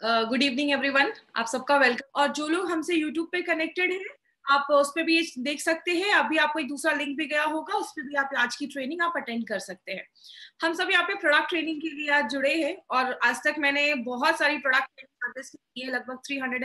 Good evening everyone, आप सबका welcome. और जो लोग हमसे यूट्यूब पे कनेक्टेड हैं, आप उस पे भी देख सकते हैं। अभी आपको एक दूसरा लिंक भी गया होगा, उस पे भी आप आज की ट्रेनिंग आप अटेंड कर सकते हैं। हम सब यहाँ पे प्रोडक्ट ट्रेनिंग के लिए आज जुड़े हैं और आज तक मैंने बहुत सारी प्रोडक्ट ट्रेनिंग हार्वेस्ट की है। लगभग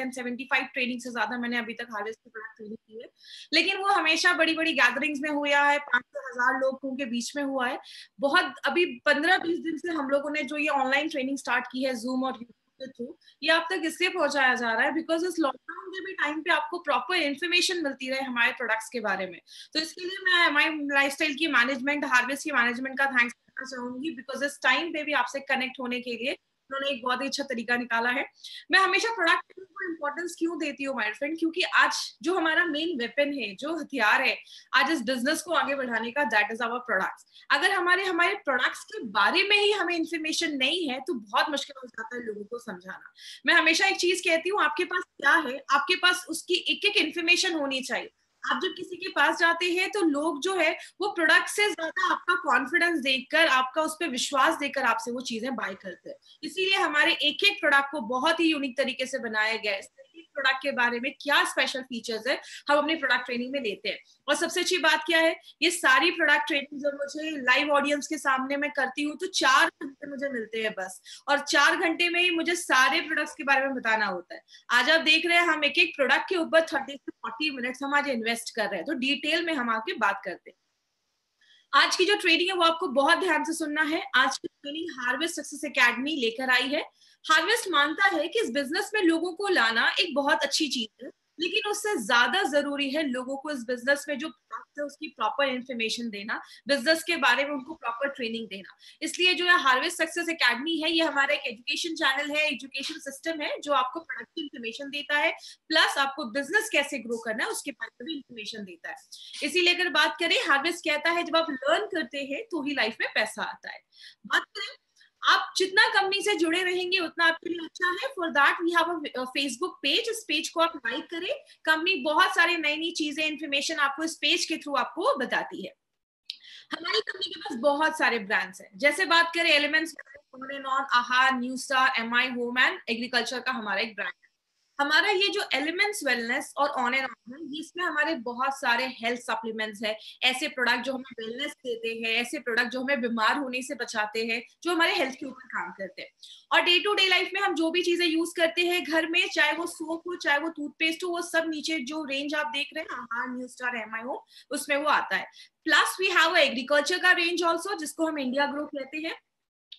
375 ट्रेनिंग से ज्यादा मैंने अभी तक हार्वेस्ट की प्रोडक्ट ट्रेनिंग की है, लेकिन वो हमेशा बड़ी बड़ी गैदरिंग्स में हुआ है, 500,000 लोगों के बीच में हुआ है। बहुत अभी 15-20 दिन से हम लोगों ने जो ये ऑनलाइन ट्रेनिंग स्टार्ट की है जूम और के थ्रू, ये आप तक इसलिए पहुंचाया जा रहा है बिकॉज इस लॉकडाउन के भी टाइम पे आपको प्रॉपर इन्फॉर्मेशन मिलती रहे हमारे प्रोडक्ट्स के बारे में। तो इसके लिए मैं हमारी लाइफस्टाइल की मैनेजमेंट, हार्वेस्ट की मैनेजमेंट का थैंक्स करना चाहूंगी बिकॉज इस टाइम पे भी आपसे कनेक्ट होने के लिए उन्होंने एक बहुत ही अच्छा तरीका निकाला है। मैं हमेशा प्रोडक्ट को इम्पोर्टेंस क्यों देती हूँ माय फ्रेंड, क्योंकि आज जो हमारा मेन वेपन है, जो हथियार है आज इस बिजनेस को आगे बढ़ाने का, दैट इज आवर प्रोडक्ट्स। अगर हमारे प्रोडक्ट्स के बारे में ही हमें इंफॉर्मेशन नहीं है तो बहुत मुश्किल हो जाता है लोगों को समझाना। मैं हमेशा एक चीज कहती हूँ, आपके पास क्या है, आपके पास उसकी एक एक इन्फॉर्मेशन होनी चाहिए। आप जब किसी के पास जाते हैं तो लोग जो है वो प्रोडक्ट से ज्यादा आपका कॉन्फिडेंस देखकर, आपका उस पर विश्वास देकर आपसे वो चीजें बाय करते हैं। इसीलिए हमारे एक एक प्रोडक्ट को बहुत ही यूनिक तरीके से बनाया गया है। प्रोडक्ट के बारे में क्या स्पेशल फीचर्स है हम अपनी प्रोडक्ट ट्रेनिंग में लेते हैं। और सबसे अच्छी बात क्या है, ये सारी प्रोडक्ट ट्रेनिंग जब मुझे लाइव ऑडियंस के सामने मैं करती हूँ तो 4 घंटे मुझे मिलते हैं बस, और 4 घंटे में ही मुझे सारे प्रोडक्ट्स के बारे में बताना होता है। आज आप देख रहे हैं हम एक एक प्रोडक्ट के ऊपर 30 से 40 मिनट्स हम आज इन्वेस्ट कर रहे हैं, तो डिटेल में हम आके बात करते हैं। आज की जो ट्रेनिंग है वो आपको बहुत ध्यान से सुनना है। आज की ट्रेनिंग हार्वेस्ट सक्सेस एकेडमी लेकर आई है। हार्वेस्ट मानता है कि इस बिजनेस में लोगों को लाना एक बहुत अच्छी चीज है, लेकिन उससे ज्यादा जरूरी है लोगों को इस बिजनेस में जो प्रोडक्ट है उसकी प्रॉपर इन्फॉर्मेशन देना, बिजनेस के बारे में उनको प्रॉपर ट्रेनिंग देना। इसलिए जो है हार्वेस्ट सक्सेस एकेडमी है, ये हमारा एक एजुकेशन चैनल है, एजुकेशन सिस्टम है जो आपको प्रोडक्ट की इन्फॉर्मेशन देता है, प्लस आपको बिजनेस कैसे ग्रो करना है उसके बारे में भी इन्फॉर्मेशन देता है। इसीलिए अगर बात करें, हार्वेस्ट कहता है जब आप लर्न करते हैं तो ही लाइफ में पैसा आता है। बात करें, आप जितना कंपनी से जुड़े रहेंगे उतना आपके लिए अच्छा है। For that we have a Facebook page, इस पेज को आप लाइक करें। कंपनी बहुत सारी नई नई चीजें, इन्फॉर्मेशन आपको इस पेज के थ्रू आपको बताती है। हमारी कंपनी के पास बहुत सारे ब्रांड्स हैं। जैसे बात करें elements, on and on, Aahar, new star, MI home and agriculture का हमारा एक ब्रांड है। हमारा ये जो एलिमेंट्स वेलनेस और ऑन एंड ऑन है, इसमें हमारे बहुत सारे हेल्थ सप्लीमेंट्स है, ऐसे प्रोडक्ट जो हमें वेलनेस देते हैं, ऐसे प्रोडक्ट जो हमें बीमार होने से बचाते हैं, जो हमारे हेल्थ के ऊपर काम करते हैं। और डे टू डे लाइफ में हम जो भी चीजें यूज करते हैं घर में, चाहे वो सोप हो, चाहे वो टूथपेस्ट हो, वो सब नीचे जो रेंज आप देख रहे हैं आहार, न्यू स्टार, एमआई हो, उसमें वो आता है। प्लस वी हैव एग्रीकल्चर का रेंज ऑल्सो, जिसको हम इंडिया ग्रो कहते हैं।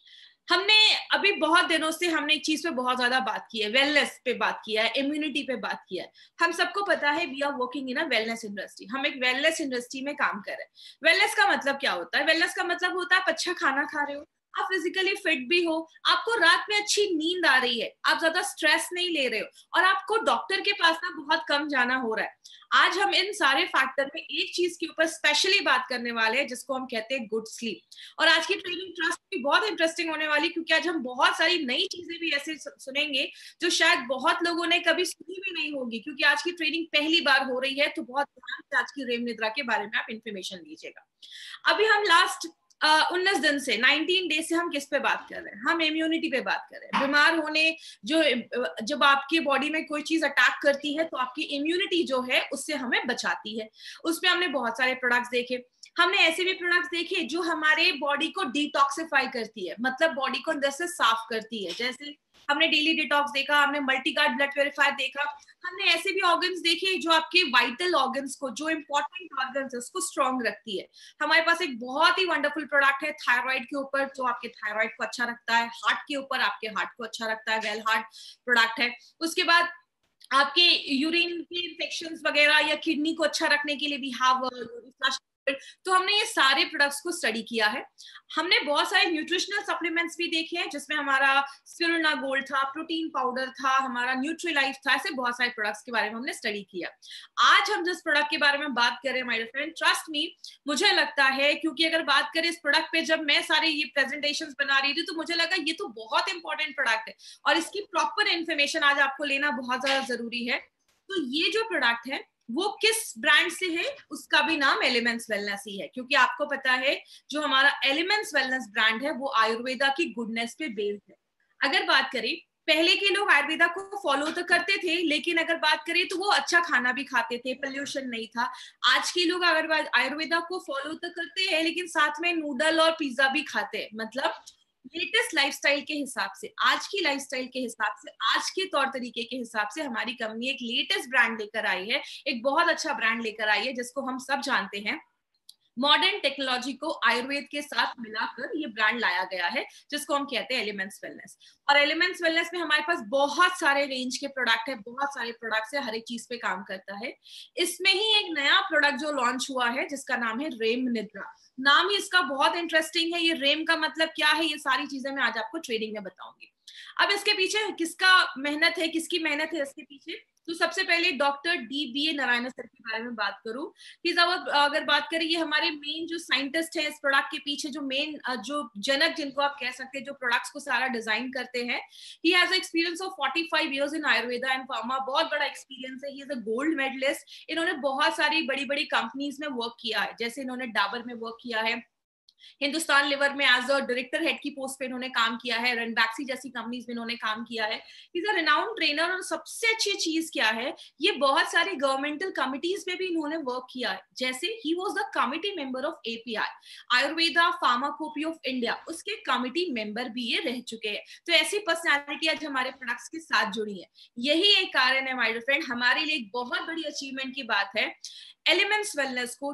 हमने अभी बहुत दिनों से हमने एक चीज पे बहुत ज्यादा बात की है, वेलनेस पे बात किया है, इम्यूनिटी पे बात किया है। हम सबको पता है we are working in a wellness industry, हम एक वेलनेस इंडस्ट्री में काम कर रहे हैं। वेलनेस का मतलब क्या होता है? वेलनेस का मतलब होता है आप अच्छा खाना खा रहे हो, आप फिजिकली फिट भी हो, आपको रात में अच्छी नींद आ रही है, आप ज्यादा स्ट्रेस नहीं ले रहे हो, और आपको डॉक्टर के पास ना बहुत कम जाना हो रहा है। आज हम इन सारे फैक्टर में एक चीज के ऊपर स्पेशली बात करने वाले हैं, जिसको हम कहते हैं गुड स्लीप। और आज की ट्रेनिंग ट्रस्ट भी बहुत इंटरेस्टिंग होने वाली, क्योंकि आज हम बहुत सारी नई चीजें भी ऐसे सुनेंगे जो शायद बहुत लोगों ने कभी सुनी भी नहीं होगी, क्योंकि आज की ट्रेनिंग पहली बार हो रही है। तो बहुत ध्यान से आज की रेम निद्रा के बारे में आप इंफॉर्मेशन लीजिएगा। अभी हम लास्ट 19 दिन से, 19 डेज से हम किस पे बात कर रहे हैं? हम इम्यूनिटी पे बात कर रहे हैं। बीमार होने, जो जब आपकी बॉडी में कोई चीज अटैक करती है तो आपकी इम्यूनिटी जो है उससे हमें बचाती है। उसमें हमने बहुत सारे प्रोडक्ट्स देखे। हमने ऐसे भी प्रोडक्ट्स देखे जो हमारे बॉडी को डिटॉक्सिफाई करती है, मतलब बॉडी को अंदर से साफ करती है। जैसे हमने डेली डिटॉक्स देखा, हमने मल्टीगार्ड ब्लड प्योरीफायर देखा, हमने ऐसे भी ऑर्गन्स देखे जो आपके वाइटल ऑर्गन्स को, जो इंपॉर्टेंट ऑर्गन्स है उसको स्ट्रॉन्ग रखती है। हमारे पास एक बहुत ही वंडरफुल प्रोडक्ट है थायराइड के ऊपर, जो आपके थायराइड को अच्छा रखता है। हार्ट के ऊपर आपके हार्ट को अच्छा रखता है, वेल हार्ट प्रोडक्ट है। उसके बाद आपके यूरिन के इन्फेक्शंस वगैरह या किडनी को अच्छा रखने के लिए भी हैव यूरिफ्लश। तो हमने ये सारे प्रोडक्ट्स को स्टडी किया है। हमने बहुत सारे न्यूट्रिशनल सप्लीमेंट्स भी देखे हैं, जिसमें हमारा स्पिरुलिना गोल्ड था, प्रोटीन पाउडर था, हमारा न्यूट्रीलाइफ था। ऐसे बहुत सारे प्रोडक्ट्स के बारे में हमने स्टडी किया। आज हम जिस प्रोडक्ट के बारे में बात कर रहे हैं माय फ्रेंड, ट्रस्ट मी, मुझे लगता है, क्योंकि अगर बात करें इस प्रोडक्ट पे, जब मैं सारे ये प्रेजेंटेशंस बना रही थी तो मुझे लगा ये तो बहुत इंपॉर्टेंट प्रोडक्ट है और इसकी प्रॉपर इन्फॉर्मेशन आज आपको लेना बहुत ज्यादा जरूरी है। तो ये जो प्रोडक्ट है वो किस ब्रांड से है, उसका भी नाम एलिमेंट्स वेलनेस ही है, क्योंकि आपको पता है जो हमारा एलिमेंट्स वेलनेस ब्रांड है वो आयुर्वेदा की गुडनेस पे बेस्ड है। अगर बात करें पहले के लोग आयुर्वेदा को फॉलो तो करते थे, लेकिन अगर बात करें तो वो अच्छा खाना भी खाते थे, पोल्यूशन नहीं था। आज के लोग अगर आयुर्वेदा को फॉलो तो करते हैं, लेकिन साथ में नूडल और पिज्जा भी खाते हैं। मतलब लेटेस्ट लाइफस्टाइल के हिसाब से, आज की लाइफस्टाइल के हिसाब से, आज के तौर तरीके के हिसाब से हमारी कंपनी एक लेटेस्ट ब्रांड लेकर आई है, एक बहुत अच्छा ब्रांड लेकर आई है, जिसको हम सब जानते हैं। मॉडर्न टेक्नोलॉजी को आयुर्वेद के साथ मिलाकर ये ब्रांड लाया गया है, जिसको हम कहते हैं एलिमेंट्स वेलनेस। और एलिमेंट्स वेलनेस में हमारे पास बहुत सारे रेंज के प्रोडक्ट है, बहुत सारे प्रोडक्ट्स है, हर एक चीज पे काम करता है। इसमें ही एक नया प्रोडक्ट जो लॉन्च हुआ है, जिसका नाम है रेम निद्रा। नाम ही इसका बहुत इंटरेस्टिंग है। ये रेम का मतलब क्या है, ये सारी चीजें मैं आज आपको ट्रेनिंग में बताऊंगी। अब इसके पीछे किसका मेहनत है, किसकी मेहनत है इसके पीछे, तो सबसे पहले डॉक्टर DBA नारायण सर के बारे में बात करूं कि जब अगर बात करें, ये हमारे मेन जो साइंटिस्ट है इस प्रोडक्ट के पीछे, जो मेन जो जनक जिनको आप कह सकते हैं, जो प्रोडक्ट्स को सारा डिजाइन करते हैं, he has experience of 45 years in ayurveda and pharma. बहुत बड़ा एक्सपीरियंस है। He is a gold medalist. इन्होंने बहुत सारी बड़ी बड़ी कंपनीज में वर्क किया है, जैसे इन्होंने डाबर में वर्क किया है, हिंदुस्तान लिवर में एज अ डायरेक्टर हेड की पोस्ट पे इन्होंने काम किया है, रनबैक्सी जैसी कंपनीज में इन्होंने काम किया है। Is a renowned trainer. और सबसे अच्छी चीज क्या है, ये बहुत सारी गवर्नमेंटल कमिटीज में भी इन्होंने वर्क किया है। जैसे he was the committee member of API, ayurveda pharmacopoeia of India, उसके कमिटी मेंबर भी ये रह चुके हैं। तो ऐसी पर्सनैलिटी आज हमारे प्रोडक्ट्स के साथ जुड़ी है। यही एक कारण है माय डियर फ्रेंड, हमारे लिए एक बहुत बड़ी अचीवमेंट की बात है। एलिमेंट्स वेलनेस को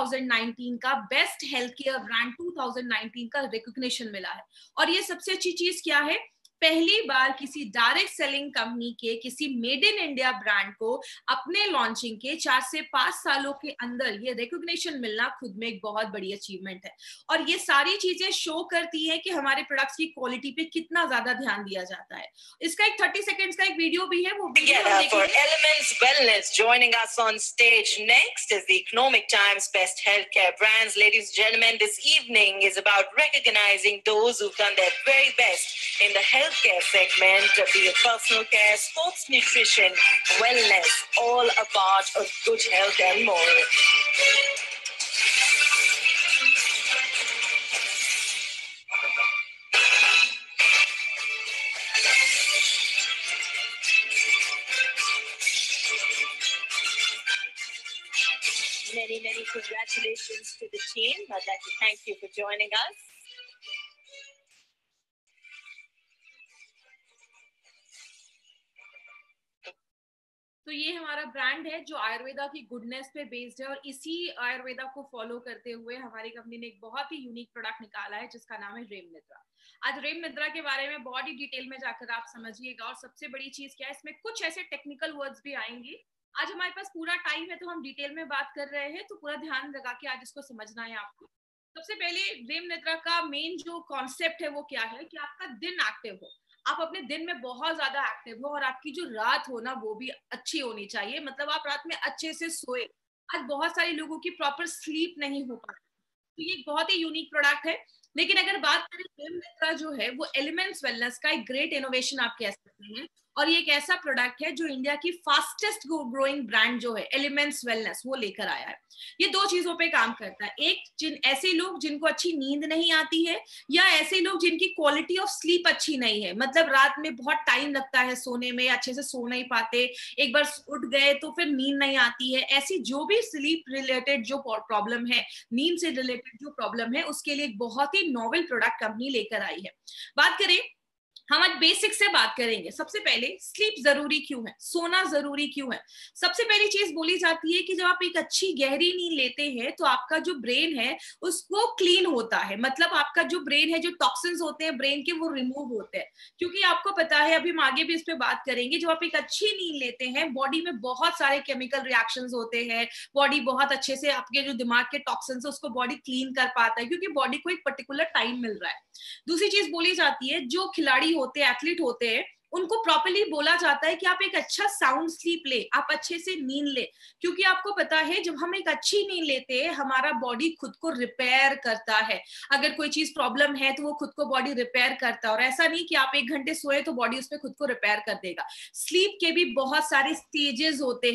2019 का बेस्ट हेल्थ केयर ब्रांड 2019 का रिकॉग्निशन मिला है। और ये सबसे अच्छी चीज क्या है, पहली बार किसी डायरेक्ट सेलिंग कंपनी के किसी मेड इन इंडिया ब्रांड को अपने लॉन्चिंग के 4 से 5 सालों के अंदर ये रिकॉग्निशन मिलना खुद में एक बहुत बड़ी अचीवमेंट है। और ये सारी चीजें शो करती है कि हमारे प्रोडक्ट्स की क्वालिटी पे कितना ज्यादा ध्यान दिया जाता है। इसका एक 30 सेकेंड्स का एक वीडियो भी है, वो for Elements Wellness. Joining us on stage next is the Economic Times Best Healthcare Brands. Ladies and gentlemen, this evening is about recognizing those who've done their very best in the healthcare segment, be it personal care, sports nutrition, wellness, all a part of good health and more. Many congratulations to the team. I'd like to thank you for joining us. तो ये हमारा brand है जो आयुर्वेदा की goodness पे based है, और इसी आयुर्वेदा को फॉलो करते हुए हमारी कंपनी ने एक बहुत ही यूनिक प्रोडक्ट निकाला है, जिसका नाम है रेम निद्रा। आज रेम निद्रा के बारे में बहुत ही डिटेल में जाकर आप समझिएगा। और सबसे बड़ी चीज क्या है, इसमें कुछ ऐसे टेक्निकल वर्ड्स भी आएंगे। आज हमारे पास पूरा टाइम है, तो हम डिटेल में बात कर रहे हैं, तो पूरा ध्यान लगा के आज इसको समझना है आपको। सबसे पहले रेम निद्रा का मेन जो कॉन्सेप्ट है वो क्या है, कि आपका दिन एक्टिव हो, आप अपने दिन में बहुत ज्यादा एक्टिव हो, और आपकी जो रात हो ना वो भी अच्छी होनी चाहिए। मतलब आप रात में अच्छे से सोए। आज बहुत सारे लोगों की प्रॉपर स्लीप नहीं हो पाती, तो ये एक बहुत ही यूनिक प्रोडक्ट है। लेकिन अगर बात करें, रेम निद्रा जो है वो एलिमेंट्स वेलनेस का एक ग्रेट इनोवेशन आप कह सकते हैं। और ये एक ऐसा प्रोडक्ट है जो इंडिया की फास्टेस्ट ग्रोइंग ब्रांड जो है एलिमेंट्स वेलनेस, वो लेकर आया है। ये दो चीजों पे काम करता है। एक, ऐसे लोग जिनको अच्छी नींद नहीं आती है, या ऐसे लोग जिनकी क्वालिटी ऑफ स्लीप अच्छी नहीं है, मतलब रात में बहुत टाइम लगता है सोने में, अच्छे से सो नहीं पाते, एक बार उठ गए तो फिर नींद नहीं आती है, ऐसी जो भी स्लीप रिलेटेड जो प्रॉब्लम है, नींद से रिलेटेड जो प्रॉब्लम है, उसके लिए एक बहुत ही नोवेल प्रोडक्ट कंपनी लेकर आई है। बात करें, हम आज बेसिक से बात करेंगे। सबसे पहले स्लीप जरूरी क्यों है, सोना जरूरी क्यों है। सबसे पहली चीज बोली जाती है कि जब आप एक अच्छी गहरी नींद लेते हैं तो आपका जो ब्रेन है उसको क्लीन होता है। मतलब आपका जो ब्रेन है, जो टॉक्सिन्स होते हैं ब्रेन के, वो रिमूव होते हैं। क्योंकि आपको पता है, अभी हम आगे भी इस पे बात करेंगे, जब आप एक अच्छी नींद लेते हैं बॉडी में बहुत सारे केमिकल रिएक्शंस होते हैं, बॉडी बहुत अच्छे से आपके जो दिमाग के टॉक्सिन्स है उसको बॉडी क्लीन कर पाता है, क्योंकि बॉडी को एक पर्टिकुलर टाइम मिल रहा है। दूसरी चीज बोली जाती है, जो खिलाड़ी होते हैं, एथलीट होते हैं, उनको प्रॉपर्ली बोला जाता है कि आप एक अच्छा साउंड स्लीप ले, आप अच्छे से नींद ले। क्योंकि आपको पता है, जब हम एक अच्छी नींद लेते हैं हमारा बॉडी खुद को रिपेयर करता है। अगर कोई चीज प्रॉब्लम है तो वो खुद को बॉडी रिपेयर करता है। और ऐसा नहीं कि आप 1 घंटे सोए तो बॉडी उसमें खुद को रिपेयर कर देगा। स्लीप के भी बहुत सारे स्टेजेस होते हैं।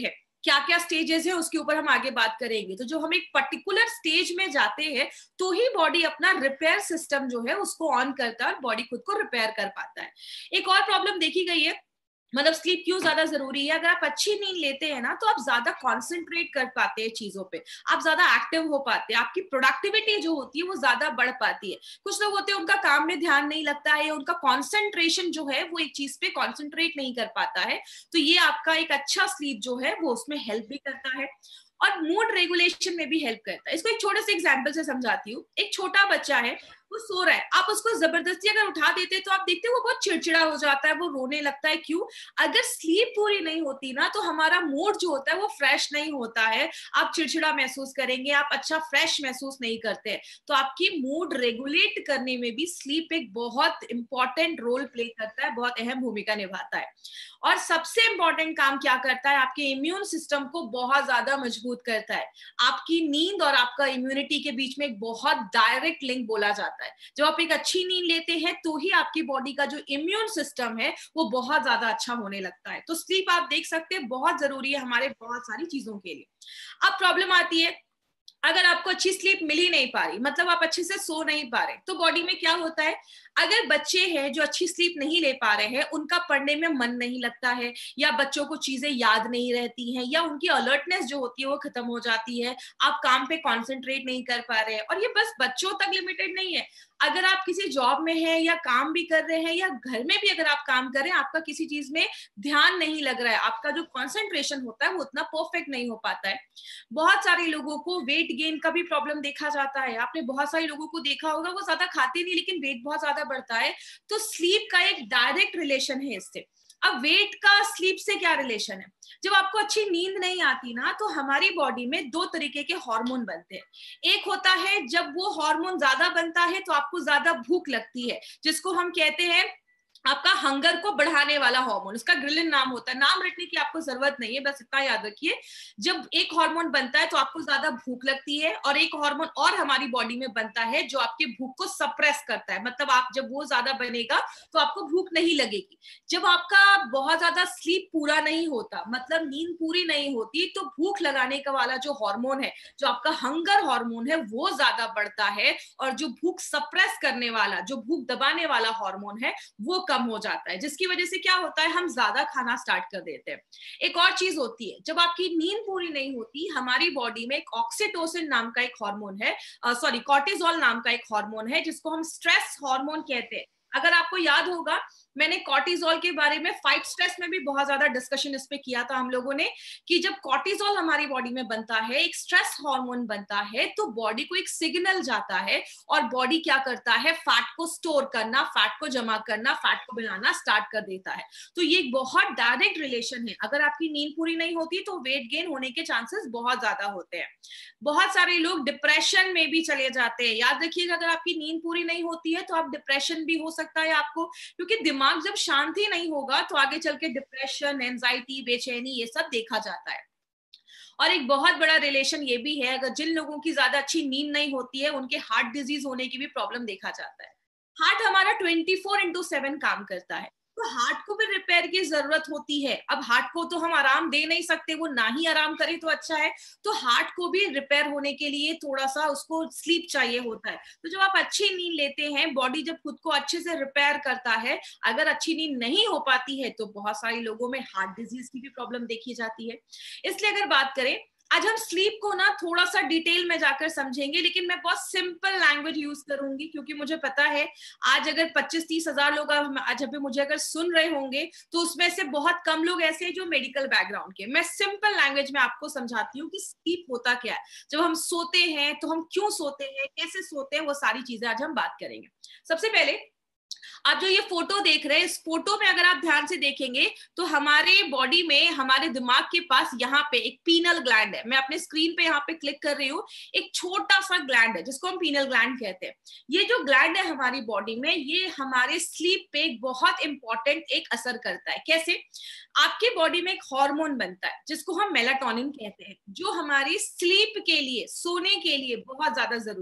क्या क्या स्टेजेस है उसके ऊपर हम आगे बात करेंगे। तो जो हम एक पर्टिकुलर स्टेज में जाते हैं तो ही बॉडी अपना रिपेयर सिस्टम जो है उसको ऑन करता है और बॉडी खुद को रिपेयर कर पाता है। एक और प्रॉब्लम देखी गई है, मतलब स्लीप क्यों ज्यादा जरूरी है, अगर आप अच्छी नींद लेते हैं ना तो आप ज्यादा कॉन्सेंट्रेट कर पाते हैं चीजों पे, आप ज्यादा एक्टिव हो पाते हैं, आपकी प्रोडक्टिविटी जो होती है वो ज्यादा बढ़ पाती है। कुछ लोग होते हैं उनका काम में ध्यान नहीं लगता है, उनका कॉन्सेंट्रेशन जो है वो एक चीज पे कॉन्सेंट्रेट नहीं कर पाता है, तो ये आपका एक अच्छा स्लीप जो है वो उसमें हेल्प भी करता है और मूड रेगुलेशन में भी हेल्प करता है। इसको एक छोटे से एग्जांपल से समझाती हूँ। एक छोटा बच्चा है, वो सो रहा है, आप उसको जबरदस्ती अगर उठा देते तो आप देखते हो वो बहुत चिड़चिड़ा हो जाता है, वो रोने लगता है। क्यों? अगर स्लीप पूरी नहीं होती ना तो हमारा मूड जो होता है वो फ्रेश नहीं होता है, आप चिड़चिड़ा महसूस करेंगे, आप अच्छा फ्रेश महसूस नहीं करते। तो आपकी मूड रेगुलेट करने में भी स्लीप एक बहुत इंपॉर्टेंट रोल प्ले करता है, बहुत अहम भूमिका निभाता है। और सबसे इंपॉर्टेंट काम क्या करता है, आपके इम्यून सिस्टम को बहुत ज्यादा मजबूत करता है। आपकी नींद और आपका इम्यूनिटी के बीच में एक बहुत डायरेक्ट लिंक बोला जाता है। जब आप एक अच्छी नींद लेते हैं तो ही आपकी बॉडी का जो इम्यून सिस्टम है वो बहुत ज्यादा अच्छा होने लगता है। तो स्लीप आप देख सकते हैं बहुत जरूरी है हमारे बहुत सारी चीजों के लिए। अब प्रॉब्लम आती है, अगर आपको अच्छी स्लीप मिल ही नहीं पा रही, मतलब आप अच्छे से सो नहीं पा रहे, तो बॉडी में क्या होता है, अगर बच्चे हैं जो अच्छी स्लीप नहीं ले पा रहे हैं, उनका पढ़ने में मन नहीं लगता है, या बच्चों को चीजें याद नहीं रहती हैं, या उनकी अलर्टनेस जो होती है वो खत्म हो जाती है, आप काम पे कॉन्सेंट्रेट नहीं कर पा रहे हैं। और ये बस बच्चों तक लिमिटेड नहीं है, अगर आप किसी जॉब में हैं या काम भी कर रहे हैं या घर में भी अगर आप काम कर रहे हैं, आपका किसी चीज में ध्यान नहीं लग रहा है, आपका जो कॉन्सेंट्रेशन होता है वो उतना परफेक्ट नहीं हो पाता है। बहुत सारे लोगों को वेट गेन का भी प्रॉब्लम देखा जाता है, आपने बहुत सारे लोगों को देखा होगा वो ज्यादा खाते नहीं लेकिन वेट बहुत ज्यादा बढ़ता है। तो स्लीप का एक डायरेक्ट रिलेशन है इससे। अब वेट का स्लीप से क्या रिलेशन है, जब आपको अच्छी नींद नहीं आती ना तो हमारी बॉडी में दो तरीके के हार्मोन बनते हैं। एक होता है जब वो हार्मोन ज्यादा बनता है तो आपको ज्यादा भूख लगती है, जिसको हम कहते हैं आपका हंगर को बढ़ाने वाला हार्मोन, उसका ग्रिलिन नाम होता है, नाम रटने की आपको जरूरत नहीं है, बस इतना याद रखिए। जब एक हार्मोन बनता है तो आपको ज्यादा भूख लगती है, और एक हार्मोन और हमारी बॉडी में बनता है जो आपके भूख को सप्रेस करता है, मतलब आप जब वो ज्यादा बनेगा तो आपको भूख नहीं लगेगी। जब आपका बहुत ज्यादा स्लीप पूरा नहीं होता, मतलब नींद पूरी नहीं होती, तो भूख लगाने का वाला जो हार्मोन है, जो आपका हंगर हार्मोन है, वो ज्यादा बढ़ता है, और जो भूख सप्रेस करने वाला, जो भूख दबाने वाला हार्मोन है वो कम हो जाता है, जिसकी वजह से क्या होता है, हम ज्यादा खाना स्टार्ट कर देते हैं। एक और चीज होती है, जब आपकी नींद पूरी नहीं होती, हमारी बॉडी में एक ऑक्सीटोसिन नाम का एक हार्मोन है, सॉरी कॉर्टिसोल नाम का एक हार्मोन है, जिसको हम स्ट्रेस हार्मोन कहते हैं। अगर आपको याद होगा, मैंने कॉर्टिसोल के बारे में फाइट स्ट्रेस में भी बहुत ज्यादा डिस्कशन इस पे किया था हम लोगों ने, कि जब कॉर्टिसोल हमारी बॉडी में बनता है, एक स्ट्रेस हार्मोन बनता है, तो बॉडी को एक सिग्नल जाता है और बॉडी क्या करता है, फैट को स्टोर करना, फैट को जमा करना, फैट को बनाना स्टार्ट कर देता है। तो ये बहुत डायरेक्ट रिलेशन है, अगर आपकी नींद पूरी नहीं होती तो वेट गेन होने के चांसेस बहुत ज्यादा होते हैं। बहुत सारे लोग डिप्रेशन में भी चले जाते हैं। याद रखिएगा, अगर आपकी नींद पूरी नहीं होती है तो आप डिप्रेशन भी हो सकता है आपको, क्योंकि दिमाग जब शांति नहीं होगा तो आगे चल के डिप्रेशन, एंजाइटी, बेचैनी, ये सब देखा जाता है। और एक बहुत बड़ा रिलेशन ये भी है, अगर जिन लोगों की ज्यादा अच्छी नींद नहीं होती है उनके हार्ट डिजीज होने की भी प्रॉब्लम देखा जाता है। हार्ट हमारा 24/7 काम करता है, तो हार्ट को भी रिपेयर की जरूरत होती है। अब हार्ट को तो हम आराम दे नहीं सकते, वो ना ही आराम करे तो अच्छा है, तो हार्ट को भी रिपेयर होने के लिए थोड़ा सा उसको स्लीप चाहिए होता है। तो जब आप अच्छी नींद लेते हैं, बॉडी जब खुद को अच्छे से रिपेयर करता है, अगर अच्छी नींद नहीं हो पाती है तो बहुत सारे लोगों में हार्ट डिजीज की भी प्रॉब्लम देखी जाती है। इसलिए अगर बात करें, आज हम स्लीप को ना थोड़ा सा डिटेल में जाकर समझेंगे, लेकिन मैं बहुत सिंपल लैंग्वेज यूज करूंगी, क्योंकि मुझे पता है आज अगर 25-30 हजार लोग आज अभी मुझे अगर सुन रहे होंगे तो उसमें से बहुत कम लोग ऐसे हैं जो मेडिकल बैकग्राउंड के। मैं सिंपल लैंग्वेज में आपको समझाती हूँ कि स्लीप होता क्या है, जब हम सोते हैं तो हम क्यों सोते हैं, कैसे सोते हैं, वो सारी चीजें आज हम बात करेंगे। सबसे पहले आप जो ये फोटो देख रहे हैं, इस फोटो में अगर आप ध्यान से देखेंगे तो हमारे बॉडी में, हमारे दिमाग के पास यहाँ पे एक पीनल ग्लैंड है। मैं अपने स्क्रीन पे यहाँ पे क्लिक कर रही हूँ, एक छोटा सा ग्लैंड है जिसको हम पीनल ग्लैंड कहते हैं। ये जो ग्लैंड है हमारी बॉडी में, ये हमारे स्लीप पे एक बहुत इंपॉर्टेंट एक असर करता है। कैसे? आपके बॉडी में एक हार्मोन बनता है जिसको हम मेलाटोनिन कहते हैं, जो हमारी स्लीप के लिए, सोने के लिए बहुत ज्यादा जरूरी है।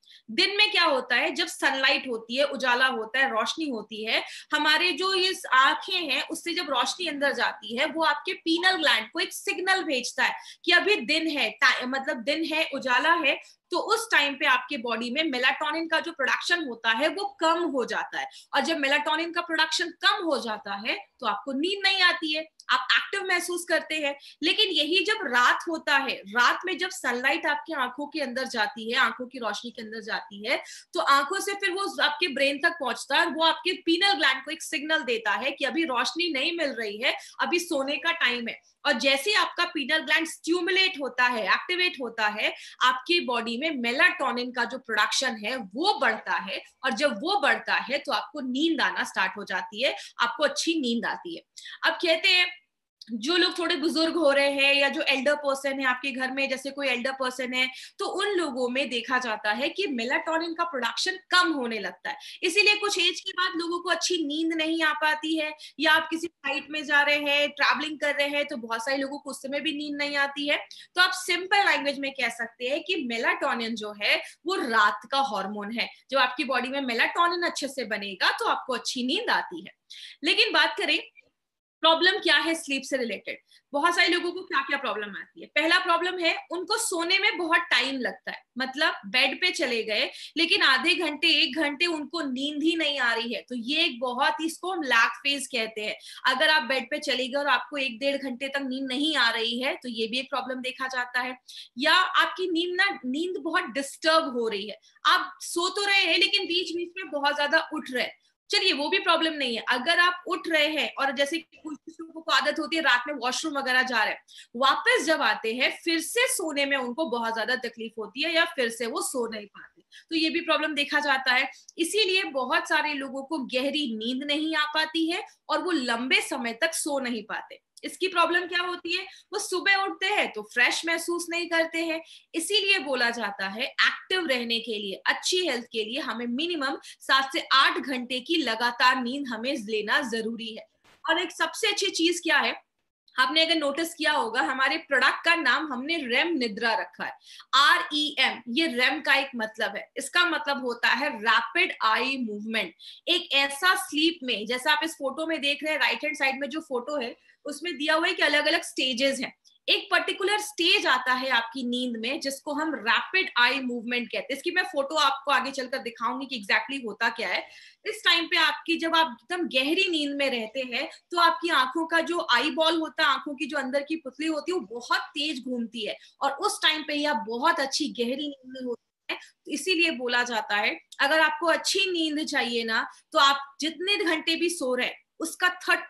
दिन में क्या होता है, जब सनलाइट होती है, उजाला होता है, रोशनी होती है, हमारे जो ये आंखें हैं उससे जब रोशनी अंदर जाती है वो आपके पीनल ग्लैंड को एक सिग्नल भेजता है कि अभी दिन है, मतलब दिन है, उजाला है। तो उस टाइम पे आपके बॉडी में मेलाटोनिन का जो प्रोडक्शन होता है वो कम हो जाता है, और जब मेलाटोनिन का प्रोडक्शन कम हो जाता है तो आपको नींद नहीं आती है, आप एक्टिव महसूस करते हैं। लेकिन यही जब रात होता है, रात में जब सनलाइट आपकी आंखों के अंदर जाती है, आंखों की रोशनी के अंदर जाती है, तो आंखों से फिर वो आपके ब्रेन तक पहुंचता है, वो आपके पीनल ग्लैंड को एक सिग्नल देता है कि अभी रोशनी नहीं मिल रही है, अभी सोने का टाइम है। और जैसे आपका पीनल ग्लैंड स्टिमुलेट होता है, एक्टिवेट होता है, आपकी बॉडी में मेलाटोनिन का जो प्रोडक्शन है वो बढ़ता है, और जब वो बढ़ता है तो आपको नींद आना स्टार्ट हो जाती है, आपको अच्छी नींद आती है। अब कहते हैं जो लोग थोड़े बुजुर्ग हो रहे हैं या जो एल्डर पर्सन है आपके घर में, जैसे कोई एल्डर पर्सन है, तो उन लोगों में देखा जाता है कि मेलाटोनिन का प्रोडक्शन कम होने लगता है। इसीलिए कुछ एज के बाद लोगों को अच्छी नींद नहीं आ पाती है, या आप किसी फ्लाइट में जा रहे हैं, ट्रैवलिंग कर रहे हैं, तो बहुत सारे लोगों को उस समय भी नींद नहीं आती है। तो आप सिंपल लैंग्वेज में कह सकते हैं कि मेलाटोनिन जो है वो रात का हार्मोन है। जब आपकी बॉडी में मेलाटोनिन अच्छे से बनेगा तो आपको अच्छी नींद आती है। लेकिन बात करें प्रॉब्लम क्या है स्लीप से रिलेटेड, बहुत सारे लोगों को क्या क्या प्रॉब्लम आती है। पहला प्रॉब्लम है उनको सोने में बहुत टाइम लगता है, मतलब बेड पे चले गए लेकिन आधे घंटे 1 घंटे उनको नींद ही नहीं आ रही है, तो ये एक बहुत ही, इसको हम लैग फेज कहते हैं। अगर आप बेड पे चले गए और आपको 1-1.5 घंटे तक नींद नहीं आ रही है तो ये भी एक प्रॉब्लम देखा जाता है। या आपकी नींद बहुत डिस्टर्ब हो रही है, आप सो तो रहे हैं लेकिन बीच बीच में बहुत ज्यादा उठ रहे हैं, चलिए वो भी प्रॉब्लम नहीं है। अगर आप उठ रहे हैं और जैसे कुछ लोगों को आदत होती है रात में वॉशरूम वगैरह जा रहे हैं, वापस जब आते हैं फिर से सोने में उनको बहुत ज्यादा तकलीफ होती है या फिर से वो सो नहीं पाते, तो ये भी प्रॉब्लम देखा जाता है। इसीलिए बहुत सारे लोगों को गहरी नींद नहीं आ पाती है और वो लंबे समय तक सो नहीं पाते। इसकी प्रॉब्लम क्या होती है, वो सुबह उठते हैं तो फ्रेश महसूस नहीं करते हैं। इसीलिए बोला जाता है एक्टिव रहने के लिए, अच्छी हेल्थ के लिए हमें मिनिमम 7 से 8 घंटे की लगातार नींद हमें लेना जरूरी है। और एक सबसे अच्छी चीज क्या है, आपने अगर नोटिस किया होगा हमारे प्रोडक्ट का नाम हमने रेम निद्रा रखा है, REM। ये रेम का एक मतलब है, इसका मतलब होता है रैपिड आई मूवमेंट। एक ऐसा स्लीप में, जैसा आप इस फोटो में देख रहे हैं, राइट हैंड साइड में जो फोटो है उसमें दिया हुआ है कि अलग अलग स्टेजेस हैं। एक पर्टिकुलर स्टेज आता है आपकी नींद में जिसको हम रैपिड आई मूवमेंट कहते हैं। इसकी मैं फोटो आपको आगे चलकर दिखाऊंगी कि एग्जैक्टली होता क्या है। इस टाइम पे आपकी, जब आप एकदम गहरी नींद में रहते हैं तो आपकी आंखों का जो आई बॉल होता है, आंखों की जो अंदर की पुतली होती है, वो बहुत तेज घूमती है, और उस टाइम पे ही आप बहुत अच्छी गहरी नींद में होते हैं। तो इसीलिए बोला जाता है अगर आपको अच्छी नींद चाहिए ना, तो आप जितने घंटे भी सो रहे हैं उसका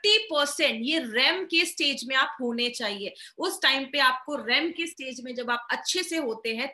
30% ये रेम के स्टेज में आप होने चाहिए। उस टाइम पे आपको रेम के स्टेज में जब आप अच्छे से होते हैं,